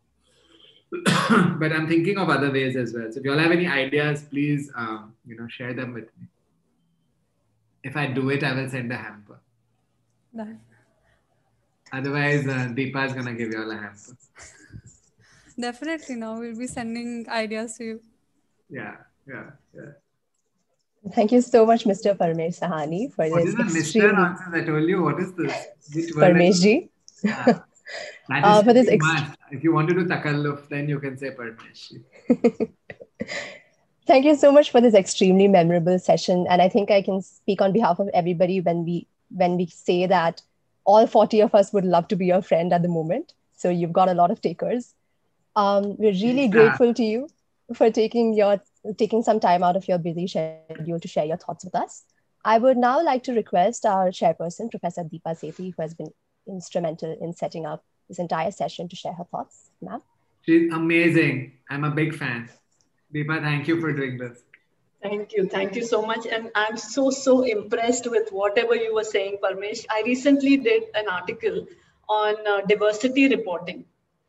B: But I'm thinking of other ways as well. So if you all have any ideas, please, um, you know, share them with me. If I do it, I will send a hamper.
F: That.
B: Otherwise, uh, Deepa is going to give you all a hamper.
F: Definitely, no, we'll be sending ideas to you.
B: Yeah, yeah, yeah.
A: Thank you so much, Mister Parmesh Sahani, for
B: what
A: this
B: is the
A: extreme...
B: Mister nonsense? I told you, what is this?
A: Parmesh ji.
B: Yeah. That is uh, for this ext- if you want to do takalluf, then you can say Parmesh.
A: Thank you so much for this extremely memorable session. And I think I can speak on behalf of everybody when we when we say that all forty of us would love to be your friend at the moment. So you've got a lot of takers. Um, we're really yeah. grateful to you for taking your taking some time out of your busy schedule to share your thoughts with us. I would now like to request our chairperson, Professor Deepa Sethi, who has been instrumental in setting up this entire session, to share her thoughts. Ma'am?
B: She's amazing. I'm a big fan. Deepa, thank you for doing this.
G: Thank you. Thank you so much. And I'm so, so impressed with whatever you were saying, Parmesh. I recently did an article on uh, diversity reporting.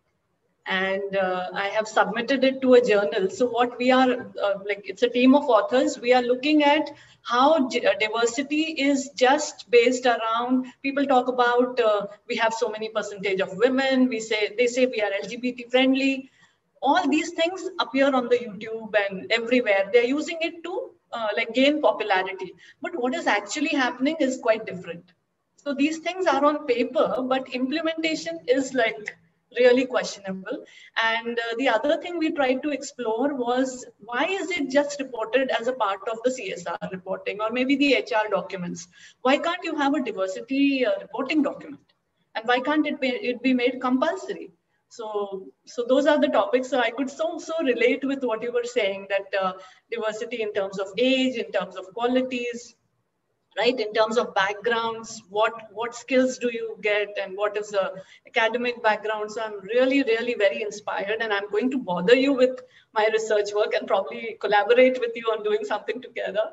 G: And uh, I have submitted it to a journal. So what we are, uh, like, it's a team of authors. We are looking at how diversity is just based around, people talk about, uh, we have so many percentage of women. We say, they say we are L G B T friendly. All these things appear on the YouTube and everywhere. They're using it to uh, like gain popularity. But what is actually happening is quite different. So these things are on paper, but implementation is like really questionable. And uh, the other thing we tried to explore was, why is it just reported as a part of the C S R reporting or maybe the H R documents? Why can't you have a diversity uh, reporting document? And why can't it be, it be made compulsory? So, so those are the topics. So I could so, so relate with what you were saying, that uh, diversity in terms of age, in terms of qualities, right? In terms of backgrounds, what, what skills do you get and what is the academic background? So I'm really, really very inspired, and I'm going to bother you with my research work and probably collaborate with you on doing something together.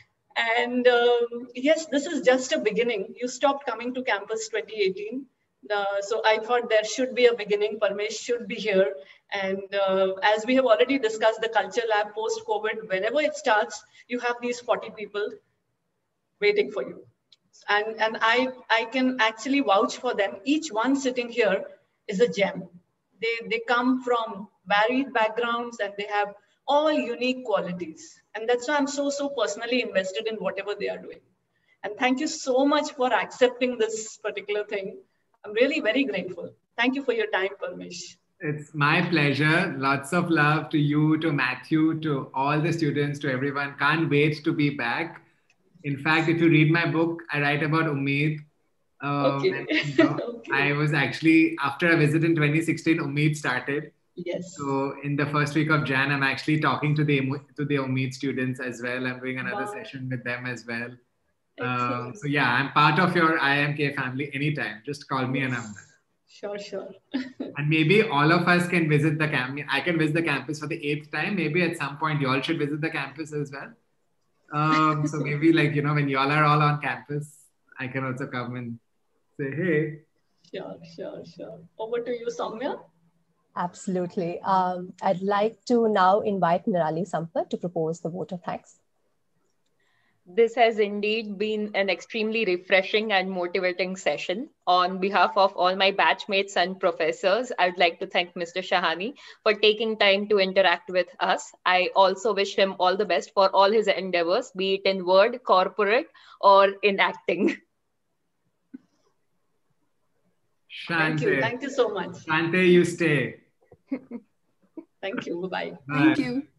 G: And um, yes, this is just a beginning. You stopped coming to campus twenty eighteen. Uh, so I thought there should be a beginning. Parmesh should be here. And uh, as we have already discussed, the Culture Lab post-COVID, whenever it starts, you have these forty people waiting for you. And, and I, I can actually vouch for them. Each one sitting here is a gem. They, they come from varied backgrounds and they have all unique qualities. And that's why I'm so, so personally invested in whatever they are doing. And thank you so much for accepting this particular thing. I'm really very grateful. Thank you for your time, Parmesh.
B: It's my pleasure. Lots of love to you, to Matthew, to all the students, to everyone. Can't wait to be back. In fact, if you read my book, I write about Ummeed. Um,
G: okay.
B: And, you know, okay. I was actually, after a visit in twenty sixteen, Ummeed started.
G: Yes.
B: So in the first week of Jan, I'm actually talking to the to the Ummeed students as well. I'm doing another wow. session with them as well. Um, so yeah, I'm part of your I M K family anytime. Just call me and I'm there.
G: Sure, sure.
B: And maybe all of us can visit the campus. I can visit the campus for the eighth time. Maybe at some point you all should visit the campus as well. Um, so maybe like, you know, when you all are all on campus, I can also come and say, hey.
G: Sure, sure, sure. Over to you, Soumya.
A: Absolutely. Um, I'd like to now invite Nirali Sampath to propose the vote of thanks.
D: This has indeed been an extremely refreshing and motivating session. On behalf of all my batchmates and professors, I'd like to thank Mister Shahani for taking time to interact with us. I also wish him all the best for all his endeavors, be it in word, corporate, or in acting.
B: Shante.
G: Thank you. Thank you so much.
B: Shante, you stay.
G: Thank you. Bye-bye.
F: Thank you.